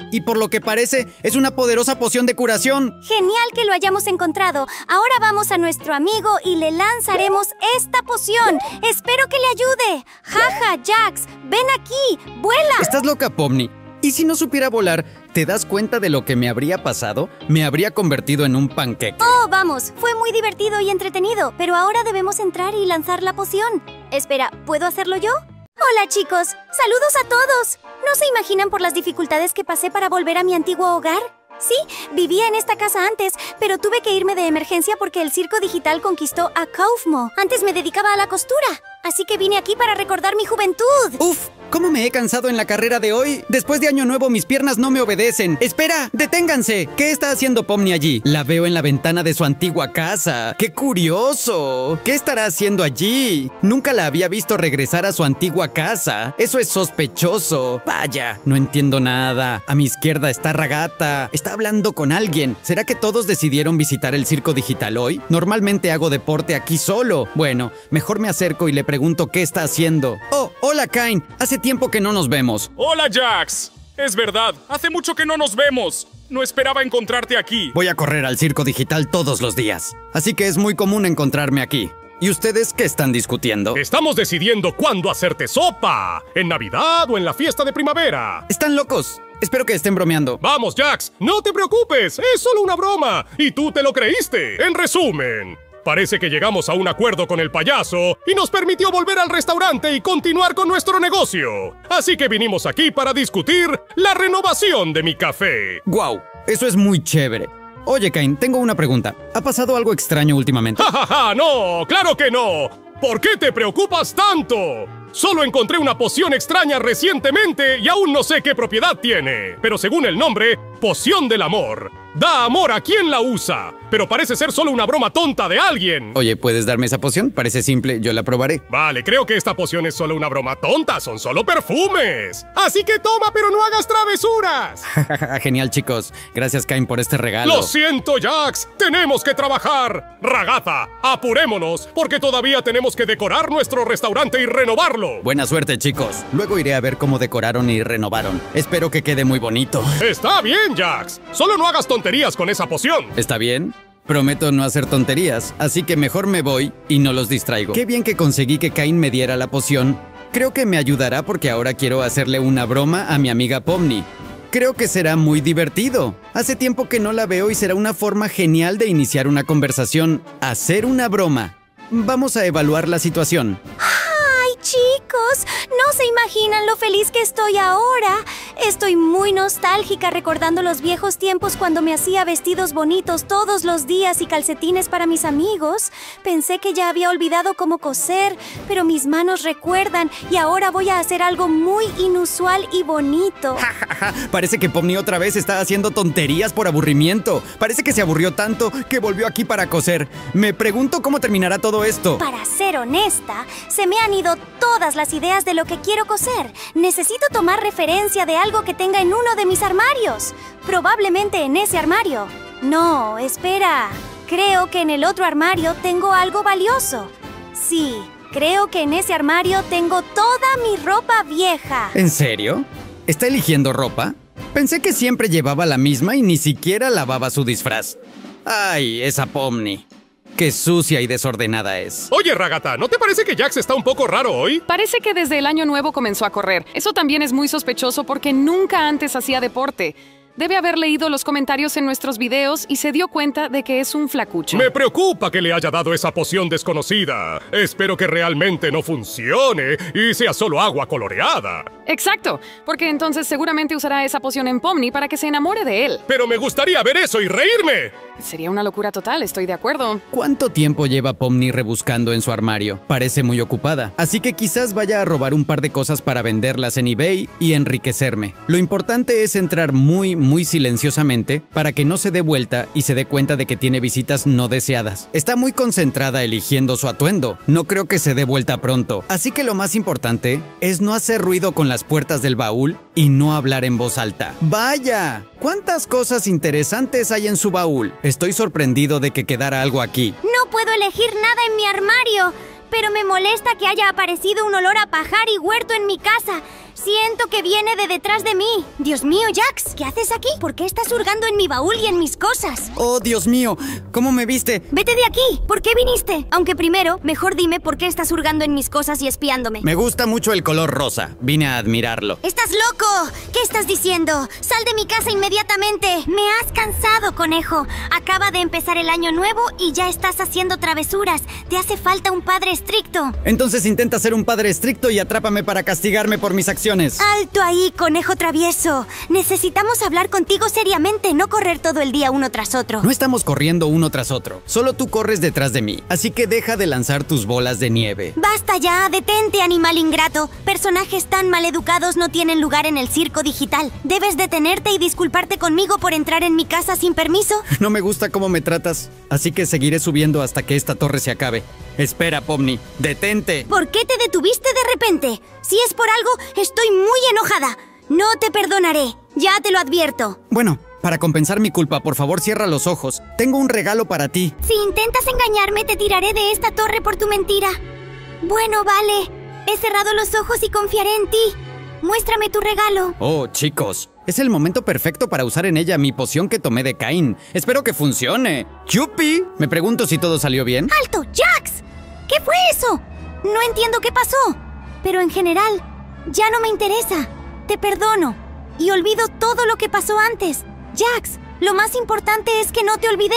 Y por lo que parece, es una poderosa poción de curación. Genial que lo hayamos encontrado. Ahora vamos a nuestro amigo y le lanzaremos esta poción. Espero que le ayude. Jaja, Jax, ven aquí, vuela. ¿Estás loca, Pomni? ¿Y si no supiera volar, te das cuenta de lo que me habría pasado? Me habría convertido en un panqueque. Oh, vamos, fue muy divertido y entretenido, pero ahora debemos entrar y lanzar la poción. Espera, ¿puedo hacerlo yo? Hola, chicos. Saludos a todos. ¿No se imaginan por las dificultades que pasé para volver a mi antiguo hogar? Sí, vivía en esta casa antes, pero tuve que irme de emergencia porque el circo digital conquistó a Kaufmo. Antes me dedicaba a la costura, así que vine aquí para recordar mi juventud. ¡Uf! ¿Cómo me he cansado en la carrera de hoy? Después de Año Nuevo mis piernas no me obedecen. ¡Espera! ¡Deténganse! ¿Qué está haciendo Pomni allí? La veo en la ventana de su antigua casa. ¡Qué curioso! ¿Qué estará haciendo allí? Nunca la había visto regresar a su antigua casa. Eso es sospechoso. Vaya, no entiendo nada. A mi izquierda está Ragata. Está hablando con alguien. ¿Será que todos decidieron visitar el circo digital hoy? Normalmente hago deporte aquí solo. Bueno, mejor me acerco y le pregunto qué está haciendo. ¡Oh, hola, Kain! Hace tiempo que no nos vemos. Hola, Jax. Es verdad, hace mucho que no nos vemos. No esperaba encontrarte aquí. Voy a correr al circo digital todos los días, así que es muy común encontrarme aquí. ¿Y ustedes qué están discutiendo? Estamos decidiendo cuándo hacerte sopa. ¿En Navidad o en la fiesta de primavera? ¿Están locos? Espero que estén bromeando. Vamos, Jax, no te preocupes. Es solo una broma. Y tú te lo creíste. En resumen, parece que llegamos a un acuerdo con el payaso y nos permitió volver al restaurante y continuar con nuestro negocio. Así que vinimos aquí para discutir la renovación de mi café. ¡Guau! Eso es muy chévere. Oye, Kain, tengo una pregunta. ¿Ha pasado algo extraño últimamente? ¡Ja, ja, ja! ¡No! ¡Claro que no! ¿Por qué te preocupas tanto? Solo encontré una poción extraña recientemente y aún no sé qué propiedad tiene. Pero según el nombre, Poción del Amor. Da amor a quien la usa, pero parece ser solo una broma tonta de alguien. Oye, ¿puedes darme esa poción? Parece simple, yo la probaré. Vale, creo que esta poción es solo una broma tonta, son solo perfumes. Así que toma, pero no hagas travesuras. Genial, chicos. Gracias, Kain, por este regalo. Lo siento, Jax. Tenemos que trabajar. Ragazza, apurémonos, porque todavía tenemos que decorar nuestro restaurante y renovarlo. Buena suerte, chicos. Luego iré a ver cómo decoraron y renovaron. Espero que quede muy bonito. Está bien, Jax. Solo no hagas tonterías con esa poción. ¿Está bien? Prometo no hacer tonterías, así que mejor me voy y no los distraigo. Qué bien que conseguí que Kain me diera la poción. Creo que me ayudará porque ahora quiero hacerle una broma a mi amiga Pomni. Creo que será muy divertido. Hace tiempo que no la veo y será una forma genial de iniciar una conversación. Hacer una broma. Vamos a evaluar la situación. ¡Ay, chicos! No se imaginan lo feliz que estoy ahora. Estoy muy nostálgica recordando los viejos tiempos cuando me hacía vestidos bonitos todos los días y calcetines para mis amigos. Pensé que ya había olvidado cómo coser, pero mis manos recuerdan y ahora voy a hacer algo muy inusual y bonito. Parece que Pomni otra vez está haciendo tonterías por aburrimiento. Parece que se aburrió tanto que volvió aquí para coser. Me pregunto cómo terminará todo esto. Para ser honesta, se me han ido todas las ideas de lo que quiero coser. Necesito tomar referencia de algo que tenga en uno de mis armarios. Probablemente en ese armario. No, espera. Creo que en el otro armario tengo algo valioso. Sí, creo que en ese armario tengo toda mi ropa vieja. ¿En serio? ¿Está eligiendo ropa? Pensé que siempre llevaba la misma y ni siquiera lavaba su disfraz. Ay, esa Pomni. Qué sucia y desordenada es. Oye, Ragata, ¿no te parece que Jax está un poco raro hoy? Parece que desde el año nuevo comenzó a correr. Eso también es muy sospechoso porque nunca antes hacía deporte. Debe haber leído los comentarios en nuestros videos y se dio cuenta de que es un flacucho. Me preocupa que le haya dado esa poción desconocida. Espero que realmente no funcione y sea solo agua coloreada. Exacto, porque entonces seguramente usará esa poción en Pomni para que se enamore de él. Pero me gustaría ver eso y reírme. Sería una locura total, estoy de acuerdo. ¿Cuánto tiempo lleva Pomni rebuscando en su armario? Parece muy ocupada, así que quizás vaya a robar un par de cosas para venderlas en eBay y enriquecerme. Lo importante es entrar muy, muy silenciosamente para que no se dé vuelta y se dé cuenta de que tiene visitas no deseadas. Está muy concentrada eligiendo su atuendo. No creo que se dé vuelta pronto. Así que lo más importante es no hacer ruido con las puertas del baúl y no hablar en voz alta. ¡Vaya! ¿Cuántas cosas interesantes hay en su baúl? Estoy sorprendido de que quedara algo aquí. No puedo elegir nada en mi armario, pero me molesta que haya aparecido un olor a pajar y huerto en mi casa. Siento que viene de detrás de mí. Dios mío, Jax, ¿qué haces aquí? ¿Por qué estás hurgando en mi baúl y en mis cosas? ¡Oh, Dios mío! ¿Cómo me viste? Vete de aquí. ¿Por qué viniste? Aunque primero, mejor dime por qué estás hurgando en mis cosas y espiándome. Me gusta mucho el color rosa. Vine a admirarlo. ¡Estás loco! ¿Qué estás diciendo? ¡Sal de mi casa inmediatamente! Me has cansado, conejo. Acaba de empezar el año nuevo y ya estás haciendo travesuras. Te hace falta un padre estricto. Entonces intenta ser un padre estricto y atrápame para castigarme por mis acciones. ¡Alto ahí, conejo travieso! Necesitamos hablar contigo seriamente, no correr todo el día uno tras otro. No estamos corriendo uno tras otro. Solo tú corres detrás de mí. Así que deja de lanzar tus bolas de nieve. ¡Basta ya! ¡Detente, animal ingrato! Personajes tan maleducados no tienen lugar en el circo digital. Debes detenerte y disculparte conmigo por entrar en mi casa sin permiso. No me gusta cómo me tratas, así que seguiré subiendo hasta que esta torre se acabe. Espera, Pomni. ¡Detente! ¿Por qué te detuviste de repente? Si es por algo, estoy muy enojada. No te perdonaré. Ya te lo advierto. Bueno, para compensar mi culpa, por favor cierra los ojos. Tengo un regalo para ti. Si intentas engañarme, te tiraré de esta torre por tu mentira. Bueno, vale. He cerrado los ojos y confiaré en ti. Muéstrame tu regalo. Oh, chicos. Es el momento perfecto para usar en ella mi poción que tomé de Cain. Espero que funcione. ¡Yupi! Me pregunto si todo salió bien. ¡Alto, Jax! ¿Qué fue eso? No entiendo qué pasó. Pero en general, ya no me interesa. Te perdono. Y olvido todo lo que pasó antes. Jax, lo más importante es que no te olvidé.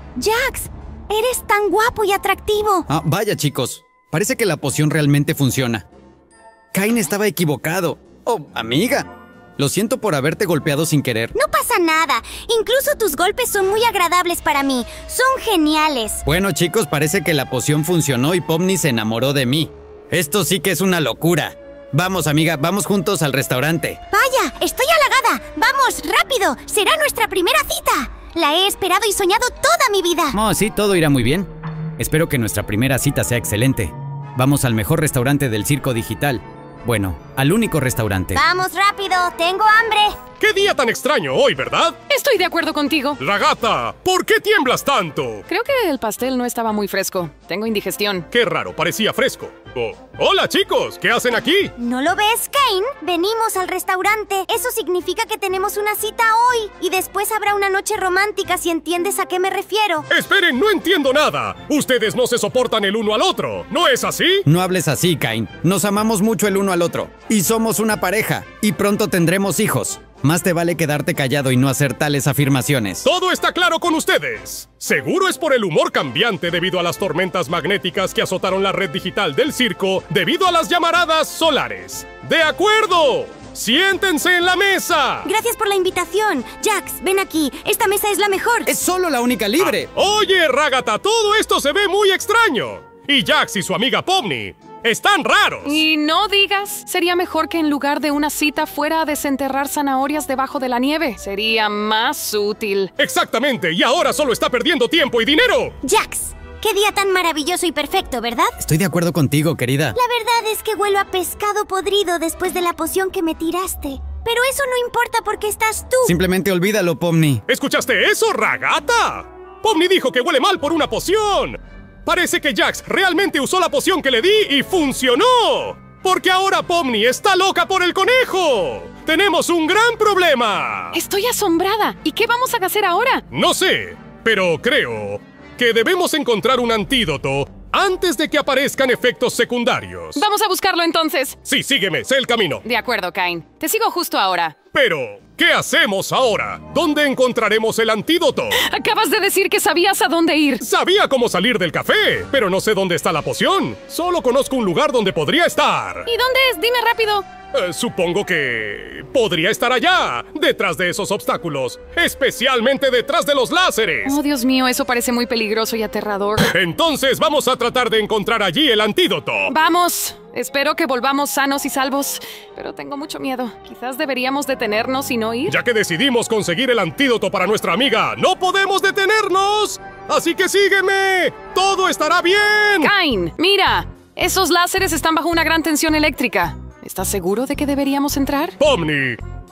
Jax, eres tan guapo y atractivo. Ah, vaya, chicos. Parece que la poción realmente funciona. Cain estaba equivocado. Oh, amiga. Lo siento por haberte golpeado sin querer. No pasa nada. Incluso tus golpes son muy agradables para mí. Son geniales. Bueno, chicos, parece que la poción funcionó y Pomni se enamoró de mí. Esto sí que es una locura. Vamos, amiga, vamos juntos al restaurante. Vaya, estoy halagada. Vamos, rápido. Será nuestra primera cita. La he esperado y soñado toda mi vida. Oh, sí, todo irá muy bien. Espero que nuestra primera cita sea excelente. Vamos al mejor restaurante del circo digital. Bueno, al único restaurante. Vamos rápido, tengo hambre. ¡Qué día tan extraño hoy, ¿verdad? Estoy de acuerdo contigo. Ragata, ¿por qué tiemblas tanto? Creo que el pastel no estaba muy fresco. Tengo indigestión. Qué raro, parecía fresco. Oh, hola, chicos, ¿qué hacen aquí? ¿No lo ves, Cain? Venimos al restaurante. Eso significa que tenemos una cita hoy. Y después habrá una noche romántica, si entiendes a qué me refiero. Esperen, no entiendo nada. Ustedes no se soportan el uno al otro, ¿no es así? No hables así, Cain. Nos amamos mucho el uno al otro. Y somos una pareja. Y pronto tendremos hijos. Más te vale quedarte callado y no hacer tales afirmaciones. Todo está claro con ustedes. Seguro es por el humor cambiante debido a las tormentas magnéticas que azotaron la red digital del circo debido a las llamaradas solares. ¡De acuerdo! ¡Siéntense en la mesa! Gracias por la invitación. Jax, ven aquí. Esta mesa es la mejor. Es solo la única libre. Ah, oye, Ragata, todo esto se ve muy extraño. Y Jax y su amiga Pomni están raros. Y no digas, sería mejor que en lugar de una cita fuera a desenterrar zanahorias debajo de la nieve. Sería más útil. Exactamente, y ahora solo está perdiendo tiempo y dinero. Jax, qué día tan maravilloso y perfecto, ¿verdad? Estoy de acuerdo contigo, querida. La verdad es que huelo a pescado podrido después de la poción que me tiraste. Pero eso no importa porque estás tú. Simplemente olvídalo, Pomni. ¿Escuchaste eso, Ragata? Pomni dijo que huele mal por una poción. Parece que Jax realmente usó la poción que le di y funcionó. Porque ahora Pomni está loca por el conejo. Tenemos un gran problema. Estoy asombrada. ¿Y qué vamos a hacer ahora? No sé, pero creo que debemos encontrar un antídoto antes de que aparezcan efectos secundarios. Vamos a buscarlo entonces. Sí, sígueme, sé el camino. De acuerdo, Cain. Te sigo justo ahora. Pero, ¿qué hacemos ahora? ¿Dónde encontraremos el antídoto? Acabas de decir que sabías a dónde ir. Sabía cómo salir del café, pero no sé dónde está la poción. Solo conozco un lugar donde podría estar. ¿Y dónde es? Dime rápido. Eh, supongo que podría estar allá, detrás de esos obstáculos, especialmente detrás de los láseres. Oh, Dios mío, eso parece muy peligroso y aterrador. Entonces vamos a tratar de encontrar allí el antídoto. ¡Vamos! Espero que volvamos sanos y salvos, pero tengo mucho miedo. Quizás deberíamos detenernos y no ir. Ya que decidimos conseguir el antídoto para nuestra amiga, ¡no podemos detenernos! ¡Así que sígueme! ¡Todo estará bien! ¡Cain! ¡Mira! Esos láseres están bajo una gran tensión eléctrica. ¿Estás seguro de que deberíamos entrar? Pomni,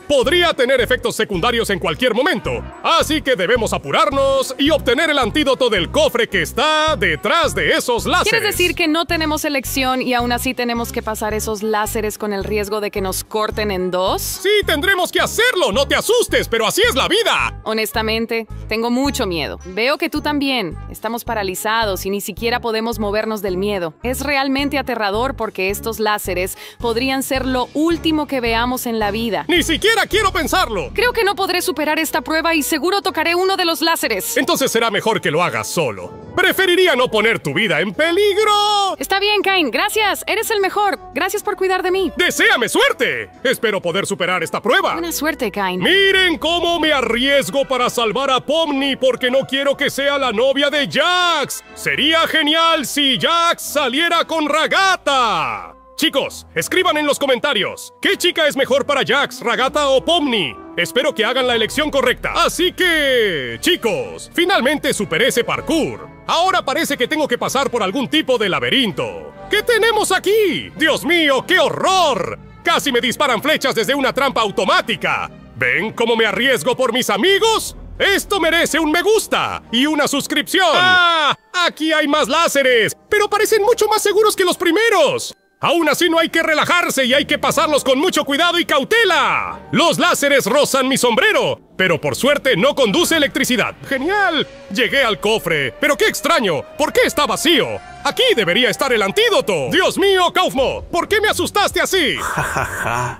podría tener efectos secundarios en cualquier momento. Así que debemos apurarnos y obtener el antídoto del cofre que está detrás de esos láseres. ¿Quieres decir que no tenemos elección y aún así tenemos que pasar esos láseres con el riesgo de que nos corten en dos? Sí, tendremos que hacerlo. No te asustes, pero así es la vida. Honestamente, tengo mucho miedo. Veo que tú también. Estamos paralizados y ni siquiera podemos movernos del miedo. Es realmente aterrador porque estos láseres podrían ser lo último que veamos en la vida. Ni siquiera quiero pensarlo. Creo que no podré superar esta prueba y seguro tocaré uno de los láseres. Entonces será mejor que lo hagas solo. Preferiría no poner tu vida en peligro. Está bien, Cain. Gracias. Eres el mejor. Gracias por cuidar de mí. ¡Deséame suerte! Espero poder superar esta prueba. Buena suerte, Cain. Miren cómo me arriesgo para salvar a Pomni porque no quiero que sea la novia de Jax. Sería genial si Jax saliera con Ragata. Chicos, escriban en los comentarios. ¿Qué chica es mejor para Jax, Ragata o Pomni? Espero que hagan la elección correcta. Así que, chicos, finalmente superé ese parkour. Ahora parece que tengo que pasar por algún tipo de laberinto. ¿Qué tenemos aquí? ¡Dios mío, qué horror! Casi me disparan flechas desde una trampa automática. ¿Ven cómo me arriesgo por mis amigos? Esto merece un me gusta y una suscripción. ¡Ah! Aquí hay más láseres, pero parecen mucho más seguros que los primeros. Aún así no hay que relajarse y hay que pasarlos con mucho cuidado y cautela. Los láseres rozan mi sombrero, pero por suerte no conduce electricidad. ¡Genial! Llegué al cofre, pero qué extraño, ¿por qué está vacío? Aquí debería estar el antídoto. ¡Dios mío, Kaufmo! ¿Por qué me asustaste así? Ja, ja, ja.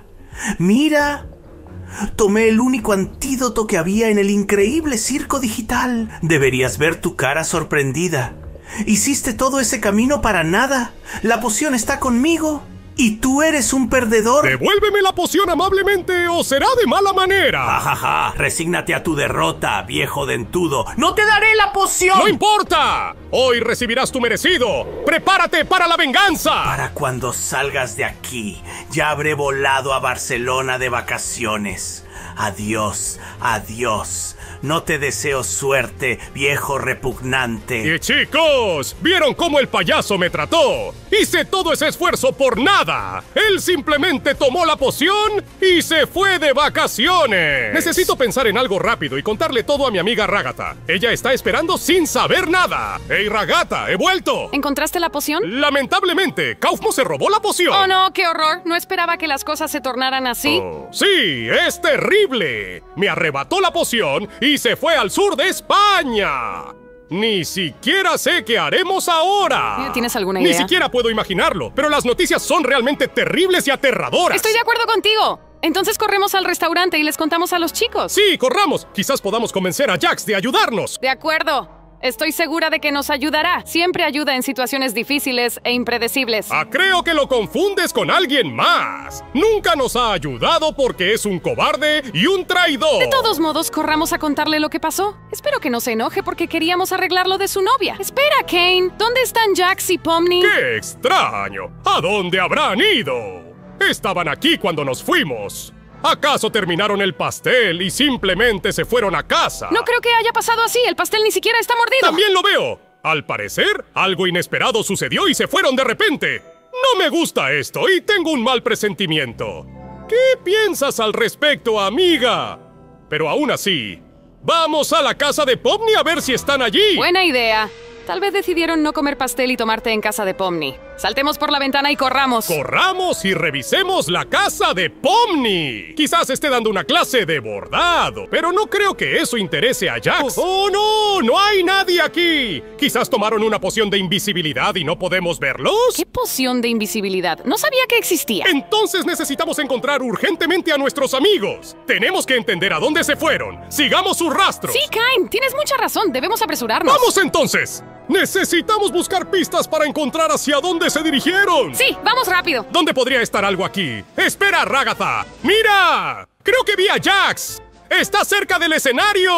Mira, tomé el único antídoto que había en el increíble circo digital. Deberías ver tu cara sorprendida. Hiciste todo ese camino para nada. La poción está conmigo y tú eres un perdedor. Devuélveme la poción amablemente o será de mala manera. Ja, ja, ja. Resígnate a tu derrota, viejo dentudo. ¡No te daré la poción! ¡No importa! Hoy recibirás tu merecido. ¡Prepárate para la venganza! Para cuando salgas de aquí, ya habré volado a Barcelona de vacaciones. Adiós, adiós. No te deseo suerte, viejo repugnante. Y chicos, ¿vieron cómo el payaso me trató? Hice todo ese esfuerzo por nada. Él simplemente tomó la poción y se fue de vacaciones. Necesito pensar en algo rápido y contarle todo a mi amiga Ragata. Ella está esperando sin saber nada. ¡Hey, Ragata! ¡He vuelto! ¿Encontraste la poción? Lamentablemente, Kaufmo se robó la poción. ¡Oh, no! ¡Qué horror! No esperaba que las cosas se tornaran así. Oh, sí, es terrible. Me arrebató la poción y se fue al sur de España. Ni siquiera sé qué haremos ahora. ¿Tienes alguna idea? Ni siquiera puedo imaginarlo, pero las noticias son realmente terribles y aterradoras. Estoy de acuerdo contigo. Entonces corremos al restaurante y les contamos a los chicos. Sí, corramos. Quizás podamos convencer a Jax de ayudarnos. De acuerdo. Estoy segura de que nos ayudará. Siempre ayuda en situaciones difíciles e impredecibles. Ah, creo que lo confundes con alguien más. Nunca nos ha ayudado porque es un cobarde y un traidor. De todos modos, corramos a contarle lo que pasó. Espero que no se enoje porque queríamos arreglarlo de su novia. Espera, Cain. ¿Dónde están Jax y Pomni? ¡Qué extraño! ¿A dónde habrán ido? Estaban aquí cuando nos fuimos. ¿Acaso terminaron el pastel y simplemente se fueron a casa? No creo que haya pasado así. El pastel ni siquiera está mordido. También lo veo. Al parecer, algo inesperado sucedió y se fueron de repente. No me gusta esto y tengo un mal presentimiento. ¿Qué piensas al respecto, amiga? Pero aún así, vamos a la casa de Pomni a ver si están allí. Buena idea. Tal vez decidieron no comer pastel y tomarte en casa de Pomni. Saltemos por la ventana y corramos. ¡Corramos y revisemos la casa de Pomni! Quizás esté dando una clase de bordado, pero no creo que eso interese a Jax. ¡Oh, no! ¡No hay nadie aquí! Quizás tomaron una poción de invisibilidad y no podemos verlos. ¿Qué poción de invisibilidad? No sabía que existía. Entonces necesitamos encontrar urgentemente a nuestros amigos. Tenemos que entender a dónde se fueron. ¡Sigamos sus rastros! Sí, Cain, tienes mucha razón. Debemos apresurarnos. ¡Vamos entonces! Necesitamos buscar pistas para encontrar hacia dónde se dirigieron. Sí, vamos rápido. ¿Dónde podría estar algo aquí? ¡Espera, Ragata! ¡Mira! Creo que vi a Jax. ¡Está cerca del escenario!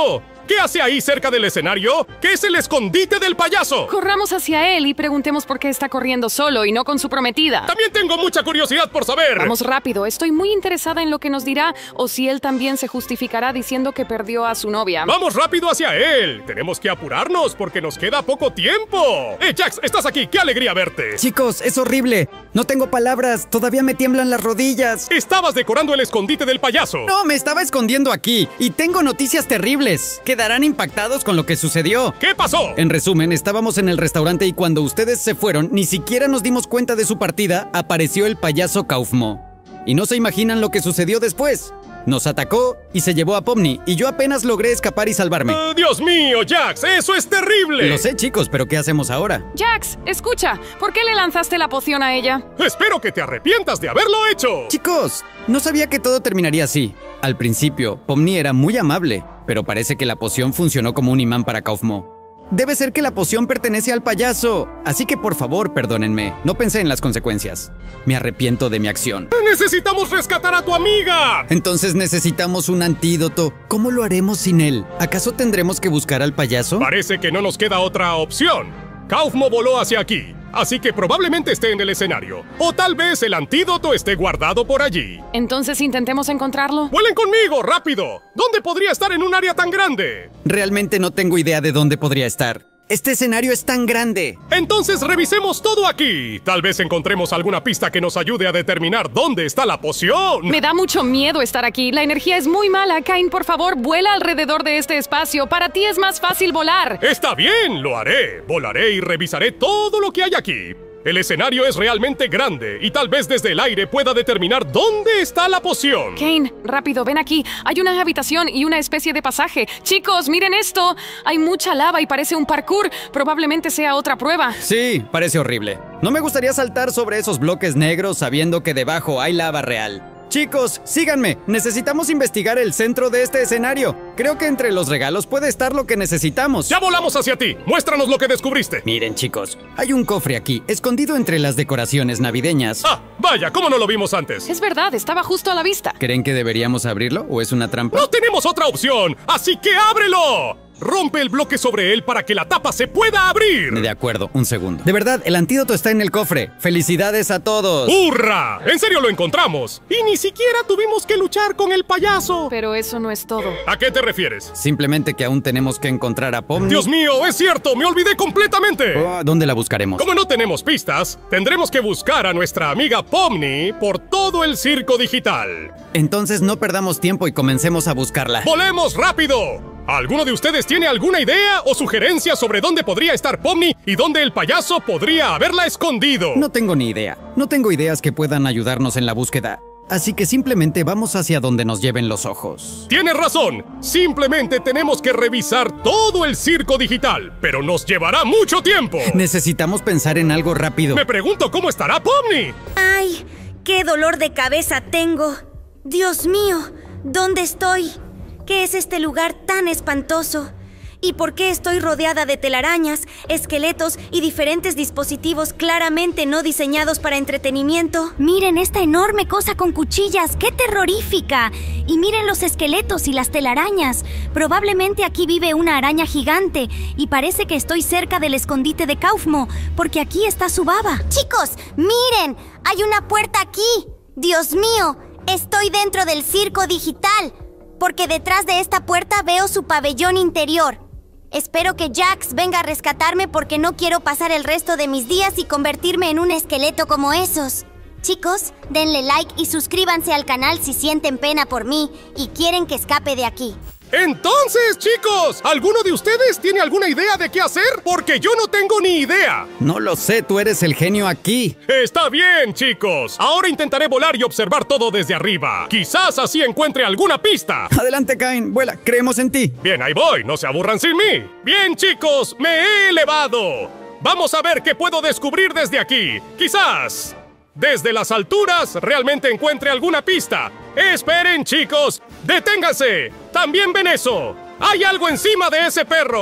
¿Qué hace ahí cerca del escenario? ¿Qué es el escondite del payaso? Corramos hacia él y preguntemos por qué está corriendo solo y no con su prometida. También tengo mucha curiosidad por saber. Vamos rápido, estoy muy interesada en lo que nos dirá o si él también se justificará diciendo que perdió a su novia. ¡Vamos rápido hacia él! Tenemos que apurarnos porque nos queda poco tiempo. ¡Eh, Jax! ¡Estás aquí! ¡Qué alegría verte! Chicos, es horrible. No tengo palabras. Todavía me tiemblan las rodillas. Estabas decorando el escondite del payaso. No, me estaba escondiendo aquí. Y tengo noticias terribles. Quedarán impactados con lo que sucedió. ¿Qué pasó? En resumen, estábamos en el restaurante y cuando ustedes se fueron, ni siquiera nos dimos cuenta de su partida, apareció el payaso Kaufmo. Y no se imaginan lo que sucedió después. Nos atacó y se llevó a Pomni, y yo apenas logré escapar y salvarme. Uh, ¡Dios mío, Jax! ¡Eso es terrible! Lo sé, chicos, pero ¿qué hacemos ahora? Jax, escucha, ¿por qué le lanzaste la poción a ella? Espero que te arrepientas de haberlo hecho. Chicos, no sabía que todo terminaría así. Al principio, Pomni era muy amable, pero parece que la poción funcionó como un imán para Kaufmo. Debe ser que la poción pertenece al payaso, así que por favor, perdónenme. No pensé en las consecuencias. Me arrepiento de mi acción. ¡Necesitamos rescatar a tu amiga! Entonces necesitamos un antídoto. ¿Cómo lo haremos sin él? ¿Acaso tendremos que buscar al payaso? Parece que no nos queda otra opción. Kaufmo voló hacia aquí, así que probablemente esté en el escenario. O tal vez el antídoto esté guardado por allí. Entonces intentemos encontrarlo. ¡Vuelen conmigo, rápido! ¿Dónde podría estar en un área tan grande? Realmente no tengo idea de dónde podría estar. Este escenario es tan grande. Entonces revisemos todo aquí. Tal vez encontremos alguna pista que nos ayude a determinar dónde está la poción. Me da mucho miedo estar aquí. La energía es muy mala. Cain, por favor, vuela alrededor de este espacio. Para ti es más fácil volar. Está bien, lo haré. Volaré y revisaré todo lo que hay aquí. El escenario es realmente grande y tal vez desde el aire pueda determinar dónde está la poción. Cain, rápido, ven aquí. Hay una habitación y una especie de pasaje. Chicos, miren esto. Hay mucha lava y parece un parkour. Probablemente sea otra prueba. Sí, parece horrible. No me gustaría saltar sobre esos bloques negros sabiendo que debajo hay lava real. Chicos, síganme. Necesitamos investigar el centro de este escenario. Creo que entre los regalos puede estar lo que necesitamos. ¡Ya volamos hacia ti! ¡Muéstranos lo que descubriste! Miren, chicos, hay un cofre aquí, escondido entre las decoraciones navideñas. ¡Ah! ¡Vaya! ¿Cómo no lo vimos antes? Es verdad, estaba justo a la vista. ¿Creen que deberíamos abrirlo o es una trampa? ¡No tenemos otra opción! ¡Así que ábrelo! Rompe el bloque sobre él para que la tapa se pueda abrir. De acuerdo, un segundo. De verdad, el antídoto está en el cofre. ¡Felicidades a todos! ¡Hurra! ¡En serio lo encontramos! Y ni siquiera tuvimos que luchar con el payaso. Pero eso no es todo. ¿A qué te refieres? Simplemente que aún tenemos que encontrar a Pomni. ¡Dios mío! ¡Es cierto! ¡Me olvidé completamente! Oh, ¿dónde la buscaremos? Como no tenemos pistas, tendremos que buscar a nuestra amiga Pomni por todo el circo digital. Entonces no perdamos tiempo y comencemos a buscarla. ¡Volemos rápido! ¿Alguno de ustedes tiene alguna idea o sugerencia sobre dónde podría estar Pomni y dónde el payaso podría haberla escondido? No tengo ni idea. No tengo ideas que puedan ayudarnos en la búsqueda. Así que simplemente vamos hacia donde nos lleven los ojos. Tienes razón. Simplemente tenemos que revisar todo el circo digital, pero nos llevará mucho tiempo. Necesitamos pensar en algo rápido. Me pregunto cómo estará Pomni. ¡Ay! ¡Qué dolor de cabeza tengo! ¡Dios mío! ¿Dónde estoy? ¿Qué es este lugar tan espantoso? ¿Y por qué estoy rodeada de telarañas, esqueletos y diferentes dispositivos claramente no diseñados para entretenimiento? Miren esta enorme cosa con cuchillas, ¡qué terrorífica! Y miren los esqueletos y las telarañas. Probablemente aquí vive una araña gigante y parece que estoy cerca del escondite de Kaufmo, porque aquí está su baba. ¡Chicos, miren! ¡Hay una puerta aquí! ¡Dios mío! Estoy dentro del circo digital, porque detrás de esta puerta veo su pabellón interior. Espero que Jax venga a rescatarme porque no quiero pasar el resto de mis días y convertirme en un esqueleto como esos. Chicos, denle like y suscríbanse al canal si sienten pena por mí y quieren que escape de aquí. Entonces, chicos, ¿alguno de ustedes tiene alguna idea de qué hacer? Porque yo no tengo ni idea. No lo sé, tú eres el genio aquí. Está bien, chicos. Ahora intentaré volar y observar todo desde arriba. Quizás así encuentre alguna pista. Adelante, Cain, vuela, creemos en ti. Bien, ahí voy, no se aburran sin mí. Bien, chicos, me he elevado. Vamos a ver qué puedo descubrir desde aquí. Quizás desde las alturas realmente encuentre alguna pista. ¡Esperen, chicos! ¡Deténganse! ¡También ven eso! ¡Hay algo encima de ese perro!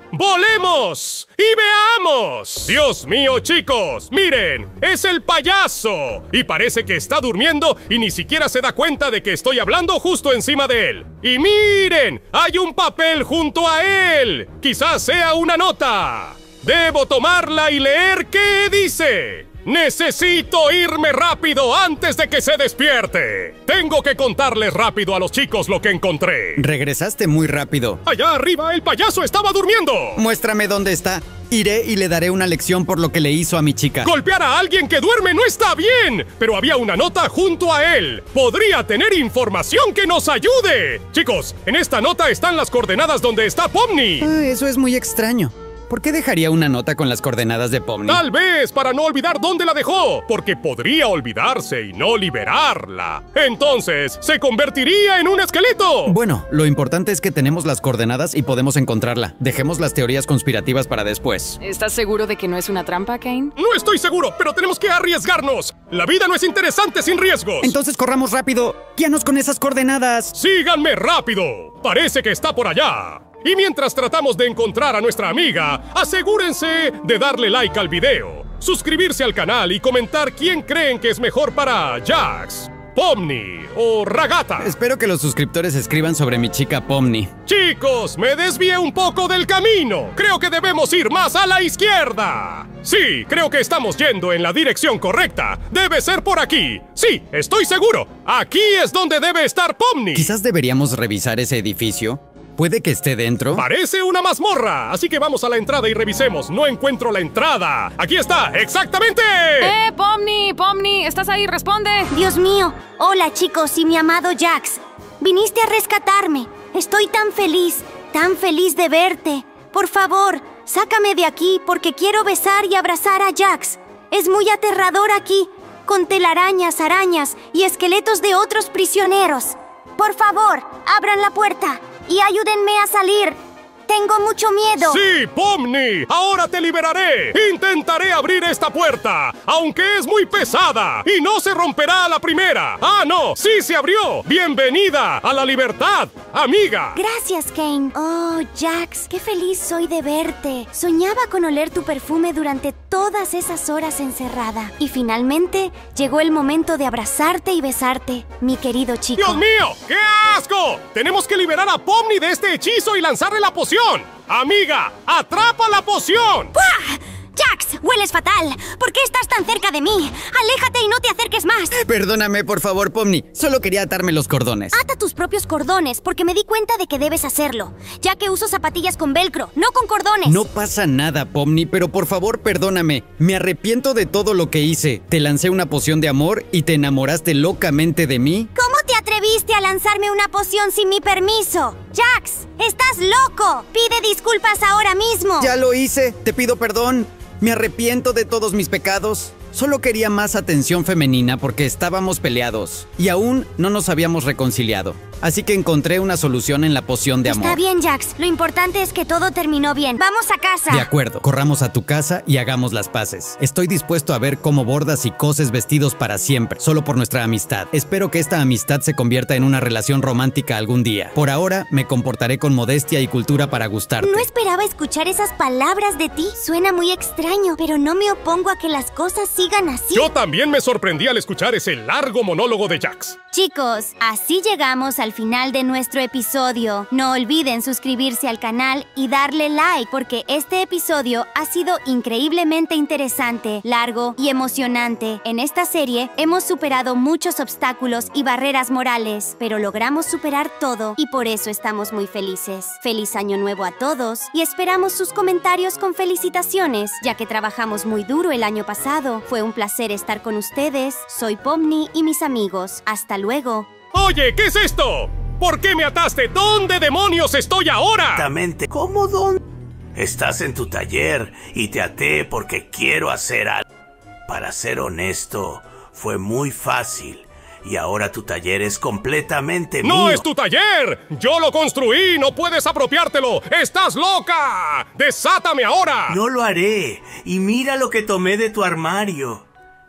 ¡volemos! ¡Y veamos! ¡Dios mío, chicos! ¡Miren! ¡Es el payaso! Y parece que está durmiendo y ni siquiera se da cuenta de que estoy hablando justo encima de él. ¡Y miren! ¡Hay un papel junto a él! ¡Quizás sea una nota! Debo tomarla y leer qué dice. ¡Necesito irme rápido antes de que se despierte! Tengo que contarles rápido a los chicos lo que encontré. Regresaste muy rápido. Allá arriba el payaso estaba durmiendo. Muéstrame dónde está. Iré y le daré una lección por lo que le hizo a mi chica. Golpear a alguien que duerme no está bien, pero había una nota junto a él. Podría tener información que nos ayude. Chicos, en esta nota están las coordenadas donde está Pomni. Ah, eso es muy extraño. ¿Por qué dejaría una nota con las coordenadas de Pomni? Tal vez para no olvidar dónde la dejó, porque podría olvidarse y no liberarla. Entonces, se convertiría en un esqueleto. Bueno, lo importante es que tenemos las coordenadas y podemos encontrarla. Dejemos las teorías conspirativas para después. ¿Estás seguro de que no es una trampa, Kane? No estoy seguro, pero tenemos que arriesgarnos. La vida no es interesante sin riesgos. Entonces corramos rápido. Guíanos con esas coordenadas. ¡Síganme rápido! Parece que está por allá. Y mientras tratamos de encontrar a nuestra amiga, asegúrense de darle like al video, suscribirse al canal y comentar quién creen que es mejor para Jax, Pomni o Ragata. Espero que los suscriptores escriban sobre mi chica Pomni. Chicos, me desvié un poco del camino. Creo que debemos ir más a la izquierda. Sí, creo que estamos yendo en la dirección correcta. Debe ser por aquí. Sí, estoy seguro. Aquí es donde debe estar Pomni. Quizás deberíamos revisar ese edificio. ¿Puede que esté dentro? Parece una mazmorra, así que vamos a la entrada y revisemos. No encuentro la entrada. ¡Aquí está! ¡Exactamente! ¡Eh, Pomni! ¡Pomni! ¿Estás ahí? ¡Responde! Dios mío. Hola, chicos, y mi amado Jax. Viniste a rescatarme. Estoy tan feliz, tan feliz de verte. Por favor, sácame de aquí porque quiero besar y abrazar a Jax. Es muy aterrador aquí, con telarañas, arañas y esqueletos de otros prisioneros. Por favor, abran la puerta y ayúdenme a salir. Tengo mucho miedo. ¡Sí, Pomni! ¡Ahora te liberaré! Intentaré abrir esta puerta, aunque es muy pesada y no se romperá a la primera. ¡Ah, no! ¡Sí se abrió! ¡Bienvenida a la libertad, amiga! Gracias, Kane. Oh, Jax, qué feliz soy de verte. Soñaba con oler tu perfume durante todas esas horas encerrada. Y finalmente llegó el momento de abrazarte y besarte, mi querido chico. ¡Dios mío! ¡Qué asco! Tenemos que liberar a Pomni de este hechizo y lanzarle la poción. ¡Amiga! ¡Atrapa la poción! ¡Puah! ¡Jax! ¡Hueles fatal! ¿Por qué estás tan cerca de mí? ¡Aléjate y no te acerques más! Perdóname, por favor, Pomni. Solo quería atarme los cordones. Ata tus propios cordones, porque me di cuenta de que debes hacerlo, ya que uso zapatillas con velcro, no con cordones. No pasa nada, Pomni, pero por favor, perdóname. Me arrepiento de todo lo que hice. Te lancé una poción de amor y te enamoraste locamente de mí. ¿Cómo te atreviste a lanzarme una poción sin mi permiso? ¡Jax! ¡Estás loco! ¡Pide disculpas ahora mismo! Ya lo hice. Te pido perdón. Me arrepiento de todos mis pecados. Solo quería más atención femenina porque estábamos peleados y aún no nos habíamos reconciliado. Así que encontré una solución en la poción de amor. Está bien, Jax. Lo importante es que todo terminó bien. ¡Vamos a casa! De acuerdo. Corramos a tu casa y hagamos las paces. Estoy dispuesto a ver cómo bordas y coses vestidos para siempre, solo por nuestra amistad. Espero que esta amistad se convierta en una relación romántica algún día. Por ahora, me comportaré con modestia y cultura para gustarte. No esperaba escuchar esas palabras de ti. Suena muy extraño, pero no me opongo a que las cosas sigan así. Yo también me sorprendí al escuchar ese largo monólogo de Jax. Chicos, así llegamos al final de nuestro episodio. No olviden suscribirse al canal y darle like porque este episodio ha sido increíblemente interesante, largo y emocionante. En esta serie hemos superado muchos obstáculos y barreras morales, pero logramos superar todo y por eso estamos muy felices. Feliz año nuevo a todos y esperamos sus comentarios con felicitaciones, ya que trabajamos muy duro el año pasado. Fue un placer estar con ustedes. Soy Pomni y mis amigos. Hasta luego. Oye, ¿qué es esto? ¿Por qué me ataste? ¿Dónde demonios estoy ahora? Exactamente. ¿Cómo dónde? Estás en tu taller y te até porque quiero hacer algo. Para ser honesto, fue muy fácil. Y ahora tu taller es completamente mío. ¡No es tu taller! ¡Yo lo construí! ¡No puedes apropiártelo! ¡Estás loca! ¡Desátame ahora! No lo haré. Y mira lo que tomé de tu armario.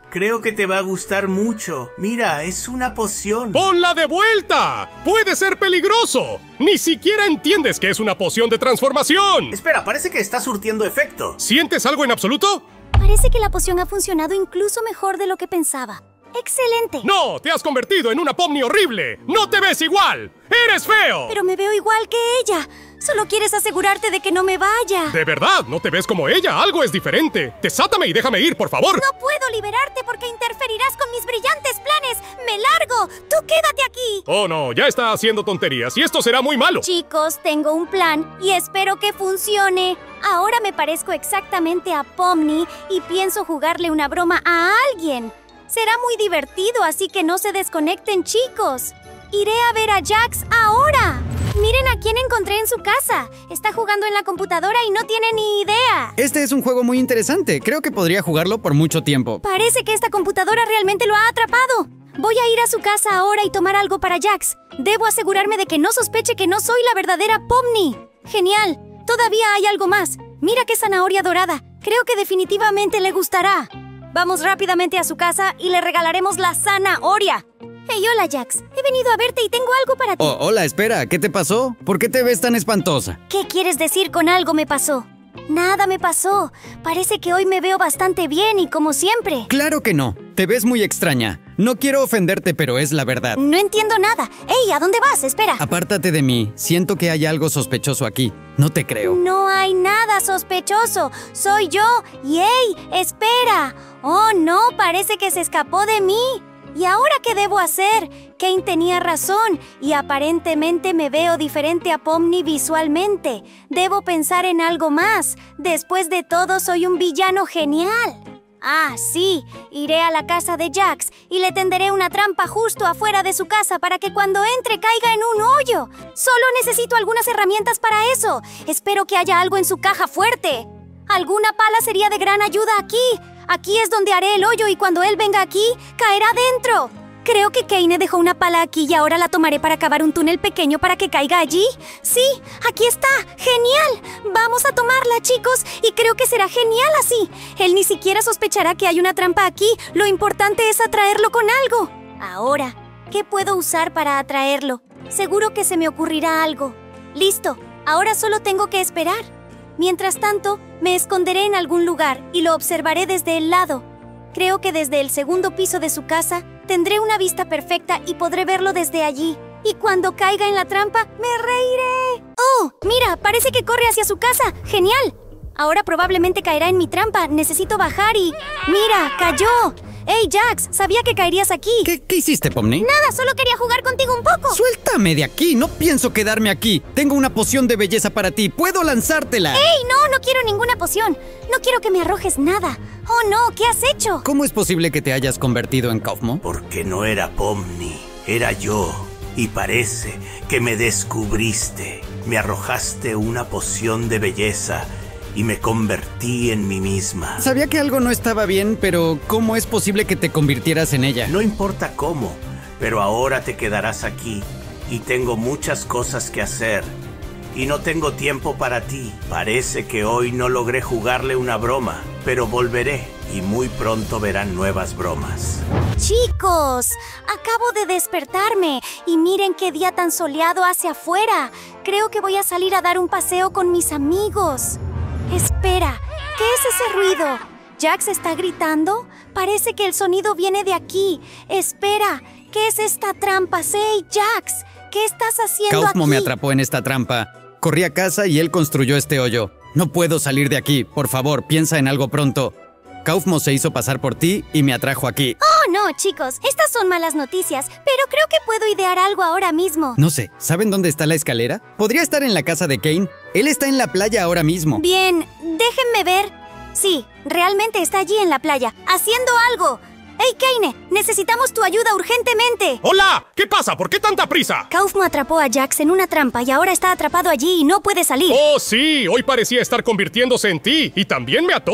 Creo que te va a gustar mucho. Mira, es una poción. ¡Ponla de vuelta! ¡Puede ser peligroso! ¡Ni siquiera entiendes que es una poción de transformación! Espera, parece que está surtiendo efecto. ¿Sientes algo en absoluto? Parece que la poción ha funcionado incluso mejor de lo que pensaba. ¡Excelente! ¡No! ¡Te has convertido en una Pomni horrible! ¡No te ves igual! ¡Eres feo! Pero me veo igual que ella. Solo quieres asegurarte de que no me vaya. De verdad, no te ves como ella. Algo es diferente. Desátame y déjame ir, por favor. No puedo liberarte porque interferirás con mis brillantes planes. ¡Me largo! ¡Tú quédate aquí! Oh, no. Ya está haciendo tonterías y esto será muy malo. Chicos, tengo un plan y espero que funcione. Ahora me parezco exactamente a Pomni y pienso jugarle una broma a alguien. Será muy divertido, así que no se desconecten, chicos. Iré a ver a Jax ahora. Miren a quién encontré en su casa. Está jugando en la computadora y no tiene ni idea. Este es un juego muy interesante. Creo que podría jugarlo por mucho tiempo. Parece que esta computadora realmente lo ha atrapado. Voy a ir a su casa ahora y tomar algo para Jax. Debo asegurarme de que no sospeche que no soy la verdadera Pomni. Genial. Todavía hay algo más. Mira qué zanahoria dorada. Creo que definitivamente le gustará. Vamos rápidamente a su casa y le regalaremos la zanahoria. Hey, hola, Jax. He venido a verte y tengo algo para ti. Oh, hola, espera. ¿Qué te pasó? ¿Por qué te ves tan espantosa? ¿Qué quieres decir con algo me pasó? Nada me pasó. Parece que hoy me veo bastante bien y como siempre. Claro que no. Te ves muy extraña. No quiero ofenderte, pero es la verdad. No entiendo nada. Hey, ¿a dónde vas? Espera. Apártate de mí. Siento que hay algo sospechoso aquí. No te creo. No hay nada sospechoso. Soy yo. Y hey, espera. Oh, no, parece que se escapó de mí. ¿Y ahora qué debo hacer? Kane tenía razón y aparentemente me veo diferente a Pomni visualmente. Debo pensar en algo más. Después de todo, soy un villano genial. Ah, sí. Iré a la casa de Jax y le tenderé una trampa justo afuera de su casa para que cuando entre caiga en un hoyo. Solo necesito algunas herramientas para eso. Espero que haya algo en su caja fuerte. Alguna pala sería de gran ayuda aquí. Aquí es donde haré el hoyo y cuando él venga aquí, caerá dentro. Creo que Kane dejó una pala aquí y ahora la tomaré para cavar un túnel pequeño para que caiga allí. Sí, aquí está. ¡Genial! Vamos a tomarla, chicos, y creo que será genial así. Él ni siquiera sospechará que hay una trampa aquí. Lo importante es atraerlo con algo. Ahora, ¿qué puedo usar para atraerlo? Seguro que se me ocurrirá algo. Listo, ahora solo tengo que esperar. Mientras tanto, me esconderé en algún lugar y lo observaré desde el lado. Creo que desde el segundo piso de su casa tendré una vista perfecta y podré verlo desde allí. Y cuando caiga en la trampa, me reiré. ¡Oh! Mira, parece que corre hacia su casa. ¡Genial! Ahora probablemente caerá en mi trampa. Necesito bajar y... ¡Mira! ¡Cayó! ¡Hey, Jax! Sabía que caerías aquí. ¿Qué, qué hiciste, Pomni? Nada, solo quería jugar contigo un poco. ¡Suéltame de aquí! No pienso quedarme aquí. Tengo una poción de belleza para ti. ¡Puedo lanzártela! ¡Hey, no! No quiero ninguna poción. No quiero que me arrojes nada. ¡Oh, no! ¿Qué has hecho? ¿Cómo es posible que te hayas convertido en Kaufmo? Porque no era Pomni. Era yo. Y parece que me descubriste. Me arrojaste una poción de belleza y me convertí en mí misma. Sabía que algo no estaba bien, pero ¿cómo es posible que te convirtieras en ella? No importa cómo, pero ahora te quedarás aquí y tengo muchas cosas que hacer. Y no tengo tiempo para ti. Parece que hoy no logré jugarle una broma, pero volveré y muy pronto verán nuevas bromas. Chicos, acabo de despertarme y miren qué día tan soleado hace afuera. Creo que voy a salir a dar un paseo con mis amigos. Espera, ¿qué es ese ruido? ¿Jax está gritando? Parece que el sonido viene de aquí. Espera, ¿qué es esta trampa? Say, Jax, ¿qué estás haciendo Kaufmo aquí? me atrapó en esta trampa. Corrí a casa y él construyó este hoyo. No puedo salir de aquí. Por favor, piensa en algo pronto. Kaufmo se hizo pasar por ti y me atrajo aquí. Oh, no, chicos. Estas son malas noticias, pero creo que puedo idear algo ahora mismo. No sé, ¿saben dónde está la escalera? Podría estar en la casa de Kane. Él está en la playa ahora mismo. Bien, déjenme ver. Sí, realmente está allí en la playa, haciendo algo. ¡Hey, Kane! Necesitamos tu ayuda urgentemente. ¡Hola! ¿Qué pasa? ¿Por qué tanta prisa? Kaufmo atrapó a Jax en una trampa y ahora está atrapado allí y no puede salir. ¡Oh, sí! Hoy parecía estar convirtiéndose en ti y también me ató.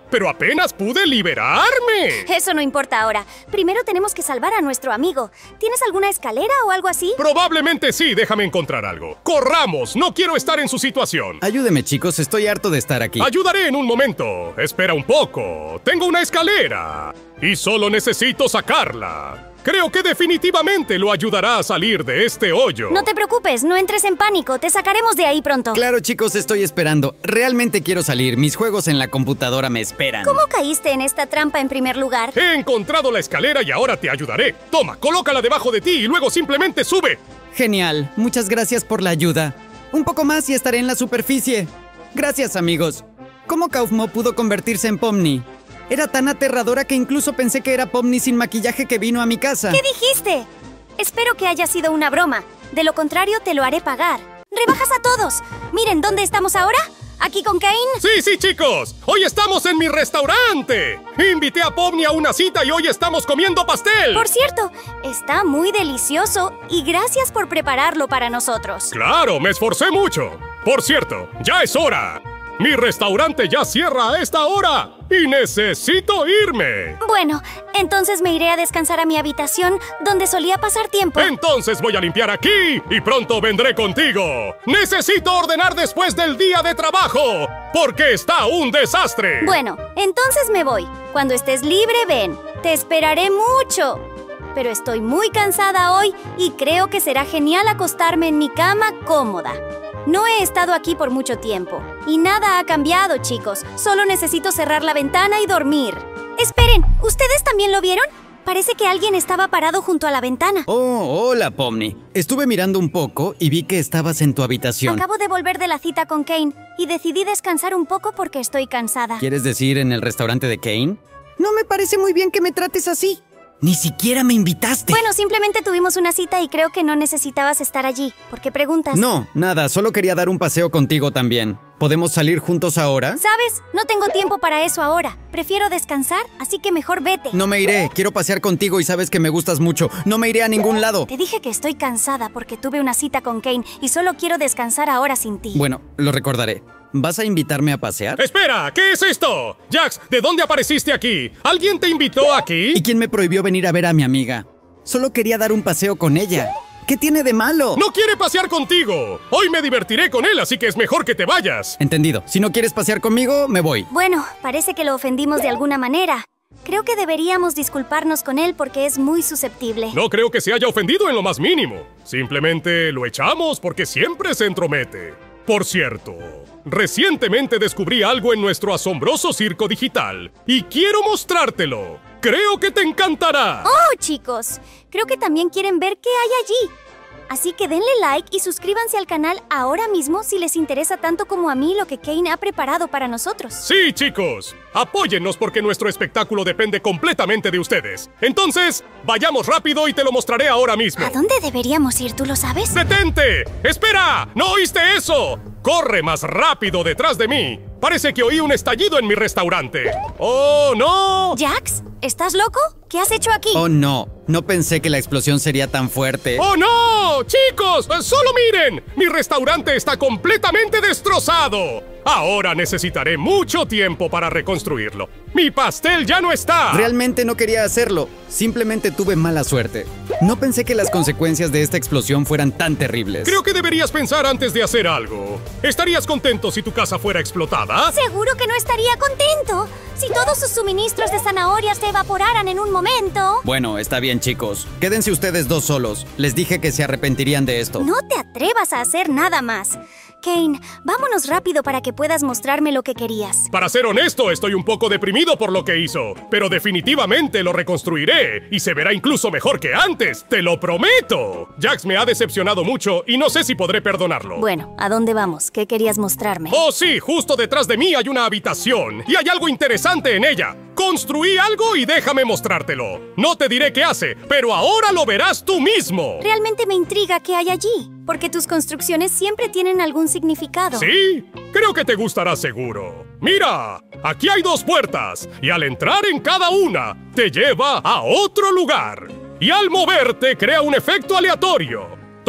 pero apenas pude liberarme. Eso no importa ahora. Primero tenemos que salvar a nuestro amigo. ¿Tienes alguna escalera o algo así? Probablemente sí, déjame encontrar algo. ¡Corramos! No quiero estar en su situación. Ayúdeme, chicos, estoy harto de estar aquí. Ayudaré en un momento. Espera un poco. Tengo una escalera. Y solo necesito sacarla. Creo que definitivamente lo ayudará a salir de este hoyo. No te preocupes, no entres en pánico. Te sacaremos de ahí pronto. Claro, chicos, estoy esperando. Realmente quiero salir. Mis juegos en la computadora me esperan. ¿Cómo caíste en esta trampa en primer lugar? He encontrado la escalera y ahora te ayudaré. Toma, colócala debajo de ti y luego simplemente sube. Genial. Muchas gracias por la ayuda. Un poco más y estaré en la superficie. Gracias, amigos. ¿Cómo Kaufmo pudo convertirse en Pomni? Era tan aterradora que incluso pensé que era Pomni sin maquillaje que vino a mi casa. ¿Qué dijiste? Espero que haya sido una broma. De lo contrario, te lo haré pagar. ¡Rebajas a todos! Miren, ¿dónde estamos ahora? ¿Aquí con Kane? Sí, sí, chicos. Hoy estamos en mi restaurante. Invité a Pomni a una cita y hoy estamos comiendo pastel. Por cierto, está muy delicioso y gracias por prepararlo para nosotros. Claro, me esforcé mucho. Por cierto, ya es hora. Mi restaurante ya cierra a esta hora y necesito irme. Bueno, entonces me iré a descansar a mi habitación donde solía pasar tiempo. Entonces voy a limpiar aquí y pronto vendré contigo. Necesito ordenar después del día de trabajo porque está un desastre. Bueno, entonces me voy. Cuando estés libre, ven. Te esperaré mucho. Pero estoy muy cansada hoy y creo que será genial acostarme en mi cama cómoda. No he estado aquí por mucho tiempo. Y nada ha cambiado, chicos. Solo necesito cerrar la ventana y dormir. Esperen, ¿ustedes también lo vieron? Parece que alguien estaba parado junto a la ventana. Oh, hola, Pomni. Estuve mirando un poco y vi que estabas en tu habitación. Acabo de volver de la cita con Kane y decidí descansar un poco porque estoy cansada. ¿Quieres decir en el restaurante de Kane? No me parece muy bien que me trates así. Ni siquiera me invitaste. Bueno, simplemente tuvimos una cita y creo que no necesitabas estar allí. ¿Por qué preguntas? No, nada, solo quería dar un paseo contigo también. ¿Podemos salir juntos ahora? ¿Sabes? No tengo tiempo para eso ahora. Prefiero descansar, así que mejor vete. No me iré, quiero pasear contigo y sabes que me gustas mucho. No me iré a ningún lado. Te dije que estoy cansada porque tuve una cita con Kane y solo quiero descansar ahora sin ti. Bueno, lo recordaré. ¿Vas a invitarme a pasear? ¡Espera! ¿Qué es esto? Jax, ¿de dónde apareciste aquí? ¿Alguien te invitó aquí? ¿Y quién me prohibió venir a ver a mi amiga? Solo quería dar un paseo con ella. ¿Qué tiene de malo? ¡No quiere pasear contigo! Hoy me divertiré con él, así que es mejor que te vayas. Entendido. Si no quieres pasear conmigo, me voy. Bueno, parece que lo ofendimos de alguna manera. Creo que deberíamos disculparnos con él porque es muy susceptible. No creo que se haya ofendido en lo más mínimo. Simplemente lo echamos porque siempre se entromete. Por cierto, recientemente descubrí algo en nuestro asombroso circo digital y quiero mostrártelo. Creo que te encantará. ¡Oh, chicos! Creo que también quieren ver qué hay allí. Así que denle like y suscríbanse al canal ahora mismo si les interesa tanto como a mí lo que Kane ha preparado para nosotros. Sí, chicos. Apóyennos porque nuestro espectáculo depende completamente de ustedes. Entonces, vayamos rápido y te lo mostraré ahora mismo. ¿A dónde deberíamos ir? ¿Tú lo sabes? ¡Detente! ¡Espera! ¿No oíste eso? ¡Corre más rápido detrás de mí! Parece que oí un estallido en mi restaurante. ¡Oh, no! ¿Jax? ¿Estás loco? ¿Qué has hecho aquí? Oh, no. No pensé que la explosión sería tan fuerte. ¡Oh, no! ¡Chicos! ¡Solo miren! Mi restaurante está completamente destrozado. Ahora necesitaré mucho tiempo para reconstruirlo. ¡Mi pastel ya no está! Realmente no quería hacerlo. Simplemente tuve mala suerte. No pensé que las consecuencias de esta explosión fueran tan terribles. Creo que deberías pensar antes de hacer algo. ¿Estarías contento si tu casa fuera explotada? Seguro que no estaría contento. Si todos sus suministros de zanahorias se evaporaran en un momento. Bueno, está bien, chicos. Quédense ustedes dos solos. Les dije que se arrepentirían de esto. No te atrevas a hacer nada más. Kane, vámonos rápido para que puedas mostrarme lo que querías. Para ser honesto, estoy un poco deprimido por lo que hizo, pero definitivamente lo reconstruiré y se verá incluso mejor que antes, ¡te lo prometo! Jax me ha decepcionado mucho y no sé si podré perdonarlo. Bueno, ¿a dónde vamos? ¿Qué querías mostrarme? Oh, sí, justo detrás de mí hay una habitación y hay algo interesante en ella. Construí algo y déjame mostrártelo. No te diré qué hace, pero ahora lo verás tú mismo. Realmente me intriga qué hay allí, porque tus construcciones siempre tienen algún significado. ¿Sí? Creo que te gustará seguro. Mira, aquí hay dos puertas y al entrar en cada una te lleva a otro lugar. Y al moverte crea un efecto aleatorio.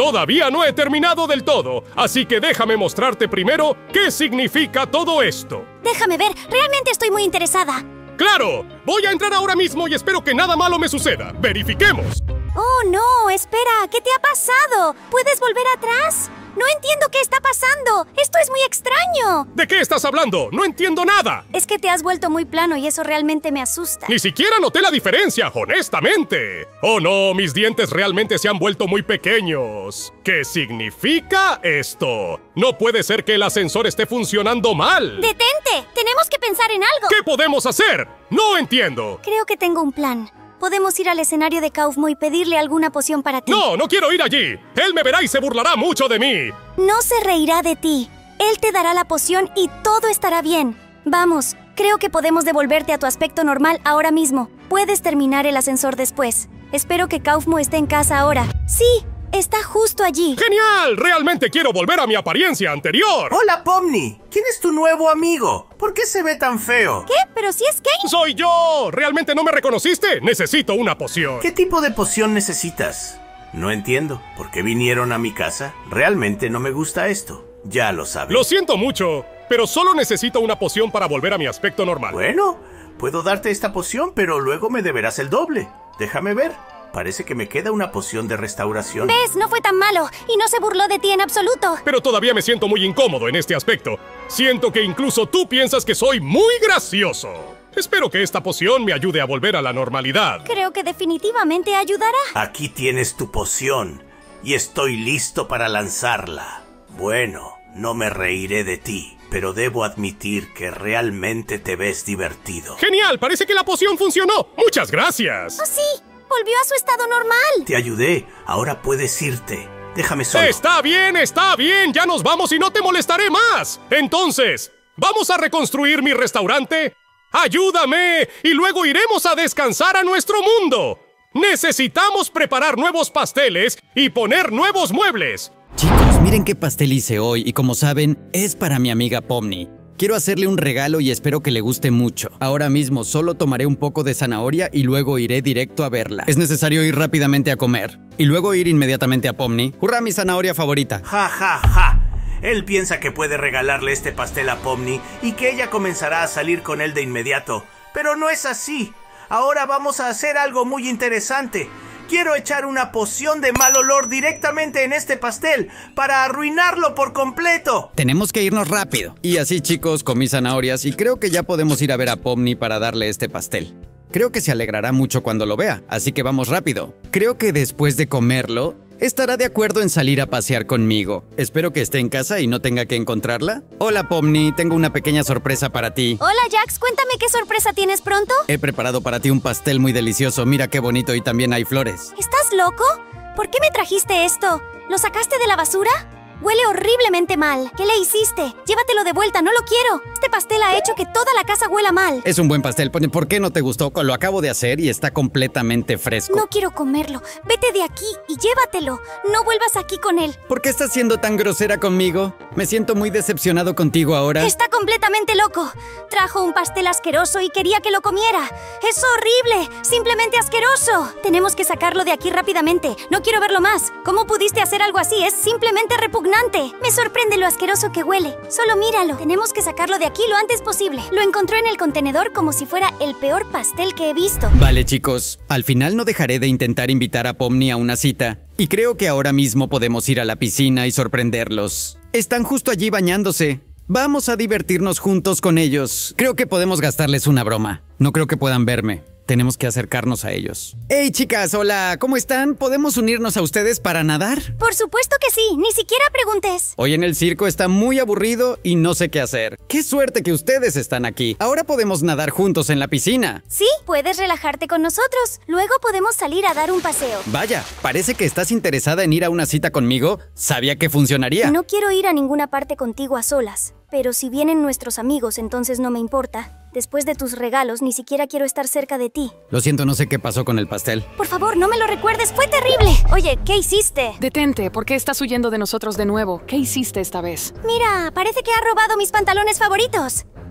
todavía no he terminado del todo, así que déjame mostrarte primero qué significa todo esto. Déjame ver, realmente estoy muy interesada. ¡Claro! Voy a entrar ahora mismo y espero que nada malo me suceda. ¡Verifiquemos! Oh, no, espera, ¿qué te ha pasado? ¿Puedes volver atrás? No entiendo qué está pasando. Esto es muy extraño. ¿De qué estás hablando? ¡No entiendo nada! Es que te has vuelto muy plano y eso realmente me asusta. Ni siquiera noté la diferencia, honestamente. Oh no, mis dientes realmente se han vuelto muy pequeños. ¿Qué significa esto? No puede ser que el ascensor esté funcionando mal. ¡Detente! Tenemos que pensar en algo. ¿Qué podemos hacer? No entiendo. Creo que tengo un plan. Podemos ir al escenario de Kaufmo y pedirle alguna poción para ti. No, no quiero ir allí. Él me verá y se burlará mucho de mí. No se reirá de ti. Él te dará la poción y todo estará bien. Vamos, creo que podemos devolverte a tu aspecto normal ahora mismo. Puedes terminar el ascensor después. Espero que Kaufmo esté en casa ahora. Sí, está justo allí. ¡Genial! Realmente quiero volver a mi apariencia anterior. Hola, Pomni. ¿Quién es tu nuevo amigo? ¿Por qué se ve tan feo? ¿Qué? ¿Pero si es Kane? ¡Soy yo! ¿Realmente no me reconociste? Necesito una poción. ¿Qué tipo de poción necesitas? No entiendo. ¿Por qué vinieron a mi casa? Realmente no me gusta esto. Ya lo sabes. Lo siento mucho, pero solo necesito una poción para volver a mi aspecto normal. Bueno, puedo darte esta poción, pero luego me deberás el doble. Déjame ver. Parece que me queda una poción de restauración. ¿Ves? No fue tan malo y no se burló de ti en absoluto. Pero todavía me siento muy incómodo en este aspecto. Siento que incluso tú piensas que soy muy gracioso. Espero que esta poción me ayude a volver a la normalidad. Creo que definitivamente ayudará. Aquí tienes tu poción y estoy listo para lanzarla. Bueno, no me reiré de ti, pero debo admitir que realmente te ves divertido. ¡Genial! Parece que la poción funcionó. ¡Muchas gracias! ¡Oh, sí! Volvió a su estado normal. Te ayudé. Ahora puedes irte. Déjame solo. Está bien, está bien. Ya nos vamos y no te molestaré más. Entonces, ¿vamos a reconstruir mi restaurante? ¡Ayúdame! Y luego iremos a descansar a nuestro mundo. Necesitamos preparar nuevos pasteles y poner nuevos muebles. Chicos, miren qué pastel hice hoy y como saben, es para mi amiga Pomni. Quiero hacerle un regalo y espero que le guste mucho. Ahora mismo solo tomaré un poco de zanahoria y luego iré directo a verla. Es necesario ir rápidamente a comer y luego ir inmediatamente a Pomni. ¡Hurra, mi zanahoria favorita! Ja, ja, ja. Él piensa que puede regalarle este pastel a Pomni y que ella comenzará a salir con él de inmediato. Pero no es así. Ahora vamos a hacer algo muy interesante. Quiero echar una poción de mal olor directamente en este pastel para arruinarlo por completo. Tenemos que irnos rápido. Y así, chicos, comí zanahorias y creo que ya podemos ir a ver a Pomni para darle este pastel. Creo que se alegrará mucho cuando lo vea, así que vamos rápido. Creo que después de comerlo, estará de acuerdo en salir a pasear conmigo. Espero que esté en casa y no tenga que encontrarla. Hola, Pomni, tengo una pequeña sorpresa para ti. Hola, Jax, cuéntame qué sorpresa tienes pronto. He preparado para ti un pastel muy delicioso. Mira qué bonito y también hay flores. ¿Estás loco? ¿Por qué me trajiste esto? ¿Lo sacaste de la basura? Huele horriblemente mal. ¿Qué le hiciste? Llévatelo de vuelta, no lo quiero. Este pastel ha hecho que toda la casa huela mal. Es un buen pastel. ¿Por qué no te gustó? Lo acabo de hacer y está completamente fresco. No quiero comerlo. Vete de aquí y llévatelo. No vuelvas aquí con él. ¿Por qué estás siendo tan grosera conmigo? Me siento muy decepcionado contigo ahora. Está completamente loco. Trajo un pastel asqueroso y quería que lo comiera. Es horrible. Simplemente asqueroso. Tenemos que sacarlo de aquí rápidamente. No quiero verlo más. ¿Cómo pudiste hacer algo así? Es simplemente repugnante. Me sorprende lo asqueroso que huele. Solo míralo. Tenemos que sacarlo de aquí lo antes posible. Lo encontró en el contenedor como si fuera el peor pastel que he visto. Vale, chicos. Al final no dejaré de intentar invitar a Pomni a una cita. Y creo que ahora mismo podemos ir a la piscina y sorprenderlos. Están justo allí bañándose. Vamos a divertirnos juntos con ellos. Creo que podemos gastarles una broma. No creo que puedan verme. Tenemos que acercarnos a ellos. ¡Hey, chicas! Hola, ¿cómo están? ¿Podemos unirnos a ustedes para nadar? Por supuesto que sí, ni siquiera preguntes. Hoy en el circo está muy aburrido y no sé qué hacer. ¡Qué suerte que ustedes están aquí! Ahora podemos nadar juntos en la piscina. Sí, puedes relajarte con nosotros. Luego podemos salir a dar un paseo. Vaya, parece que estás interesada en ir a una cita conmigo. Sabía que funcionaría. No quiero ir a ninguna parte contigo a solas. Pero si vienen nuestros amigos, entonces no me importa. Después de tus regalos, ni siquiera quiero estar cerca de ti. Lo siento, no sé qué pasó con el pastel. Por favor, no me lo recuerdes, fue terrible. Oye, ¿qué hiciste? Detente, ¿por qué estás huyendo de nosotros de nuevo? ¿Qué hiciste esta vez? Mira, parece que ha robado mis pantalones favoritos.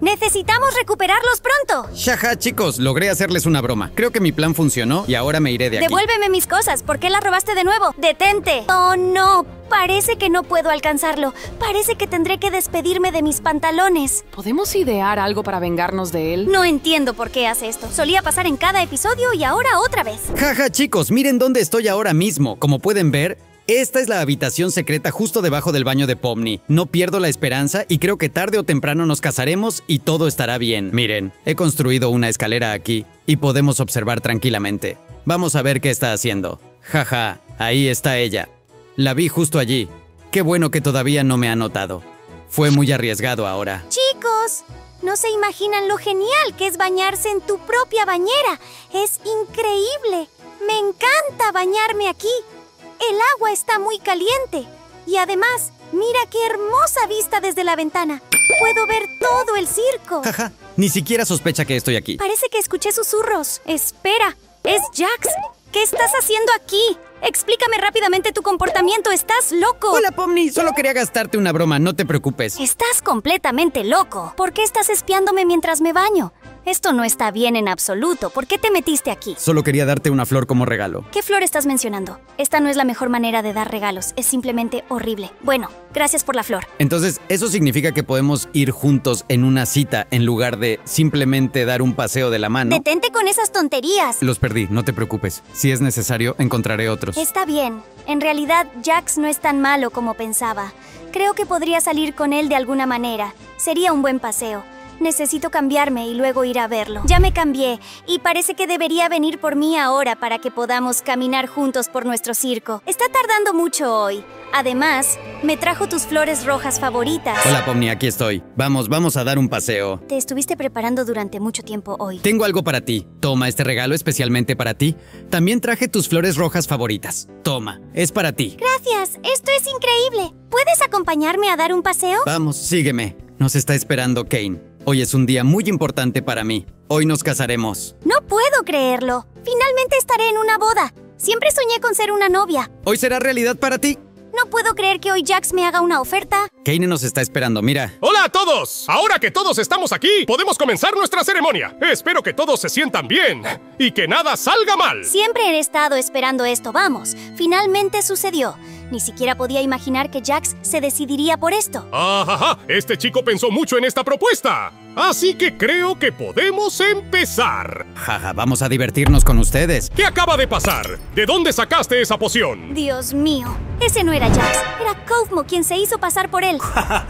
Necesitamos recuperarlos pronto. Jaja, chicos, logré hacerles una broma. Creo que mi plan funcionó y ahora me iré de aquí. Devuélveme mis cosas. ¿Por qué las robaste de nuevo? ¡Detente! Oh, no. Parece que no puedo alcanzarlo. Parece que tendré que despedirme de mis pantalones. ¿Podemos idear algo para vengarnos de él? No entiendo por qué hace esto. Solía pasar en cada episodio y ahora otra vez. Jaja, chicos, miren dónde estoy ahora mismo. Como pueden ver, esta es la habitación secreta justo debajo del baño de Pomni. No pierdo la esperanza y creo que tarde o temprano nos casaremos y todo estará bien. Miren, he construido una escalera aquí y podemos observar tranquilamente. Vamos a ver qué está haciendo. Jaja, ahí está ella. La vi justo allí. Qué bueno que todavía no me ha notado. Fue muy arriesgado ahora. Chicos, no se imaginan lo genial que es bañarse en tu propia bañera. Es increíble. Me encanta bañarme aquí. El agua está muy caliente. Y además, mira qué hermosa vista desde la ventana. Puedo ver todo el circo. Jaja, ni siquiera sospecha que estoy aquí. Parece que escuché susurros. Espera, es Jax. ¿Qué estás haciendo aquí? Explícame rápidamente tu comportamiento. ¡Estás loco! Hola, Pomni. Solo quería gastarte una broma, no te preocupes. Estás completamente loco. ¿Por qué estás espiándome mientras me baño? Esto no está bien en absoluto. ¿Por qué te metiste aquí? Solo quería darte una flor como regalo. ¿Qué flor estás mencionando? Esta no es la mejor manera de dar regalos. Es simplemente horrible. Bueno, gracias por la flor. Entonces, ¿eso significa que podemos ir juntos en una cita en lugar de simplemente dar un paseo de la mano? Detente con esas tonterías. Los perdí, no te preocupes. Si es necesario, encontraré otros. Está bien. En realidad, Jax no es tan malo como pensaba. Creo que podría salir con él de alguna manera. Sería un buen paseo. Necesito cambiarme y luego ir a verlo. Ya me cambié y parece que debería venir por mí ahora para que podamos caminar juntos por nuestro circo. Está tardando mucho hoy. Además, me trajo tus flores rojas favoritas. Hola, Pomni, aquí estoy. Vamos, vamos a dar un paseo. Te estuviste preparando durante mucho tiempo hoy. Tengo algo para ti. Toma este regalo especialmente para ti. También traje tus flores rojas favoritas. Toma, es para ti. Gracias, esto es increíble. ¿Puedes acompañarme a dar un paseo? Vamos, sígueme. Nos está esperando Kane. Hoy es un día muy importante para mí. Hoy nos casaremos. No puedo creerlo. Finalmente estaré en una boda. Siempre soñé con ser una novia. ¿Hoy será realidad para ti? No puedo creer que hoy Jax me haga una oferta. Kane nos está esperando, mira. ¡Hola a todos! Ahora que todos estamos aquí, podemos comenzar nuestra ceremonia. Espero que todos se sientan bien y que nada salga mal. Siempre he estado esperando esto, vamos. Finalmente sucedió. Ni siquiera podía imaginar que Jax se decidiría por esto. ¡Ajaja! Este chico pensó mucho en esta propuesta. Así que creo que podemos empezar. Jaja, vamos a divertirnos con ustedes. ¿Qué acaba de pasar? ¿De dónde sacaste esa poción? Dios mío, ese no era Jax. Era Kaufmo quien se hizo pasar por él.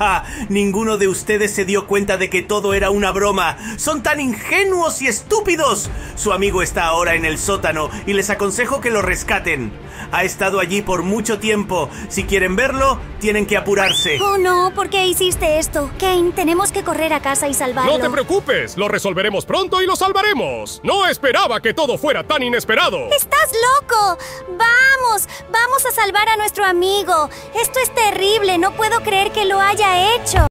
Ninguno de ustedes se dio cuenta de que todo era una broma. ¡Son tan ingenuos y estúpidos! Su amigo está ahora en el sótano y les aconsejo que lo rescaten. Ha estado allí por mucho tiempo. Si quieren verlo, tienen que apurarse. Oh no, ¿por qué hiciste esto? Kane, tenemos que correr a casa y salvarlo. No te preocupes, lo resolveremos pronto y lo salvaremos. No esperaba que todo fuera tan inesperado. ¡Estás loco! ¡Vamos! ¡Vamos a salvar a nuestro amigo! Esto es terrible, no puedo creer que lo haya hecho.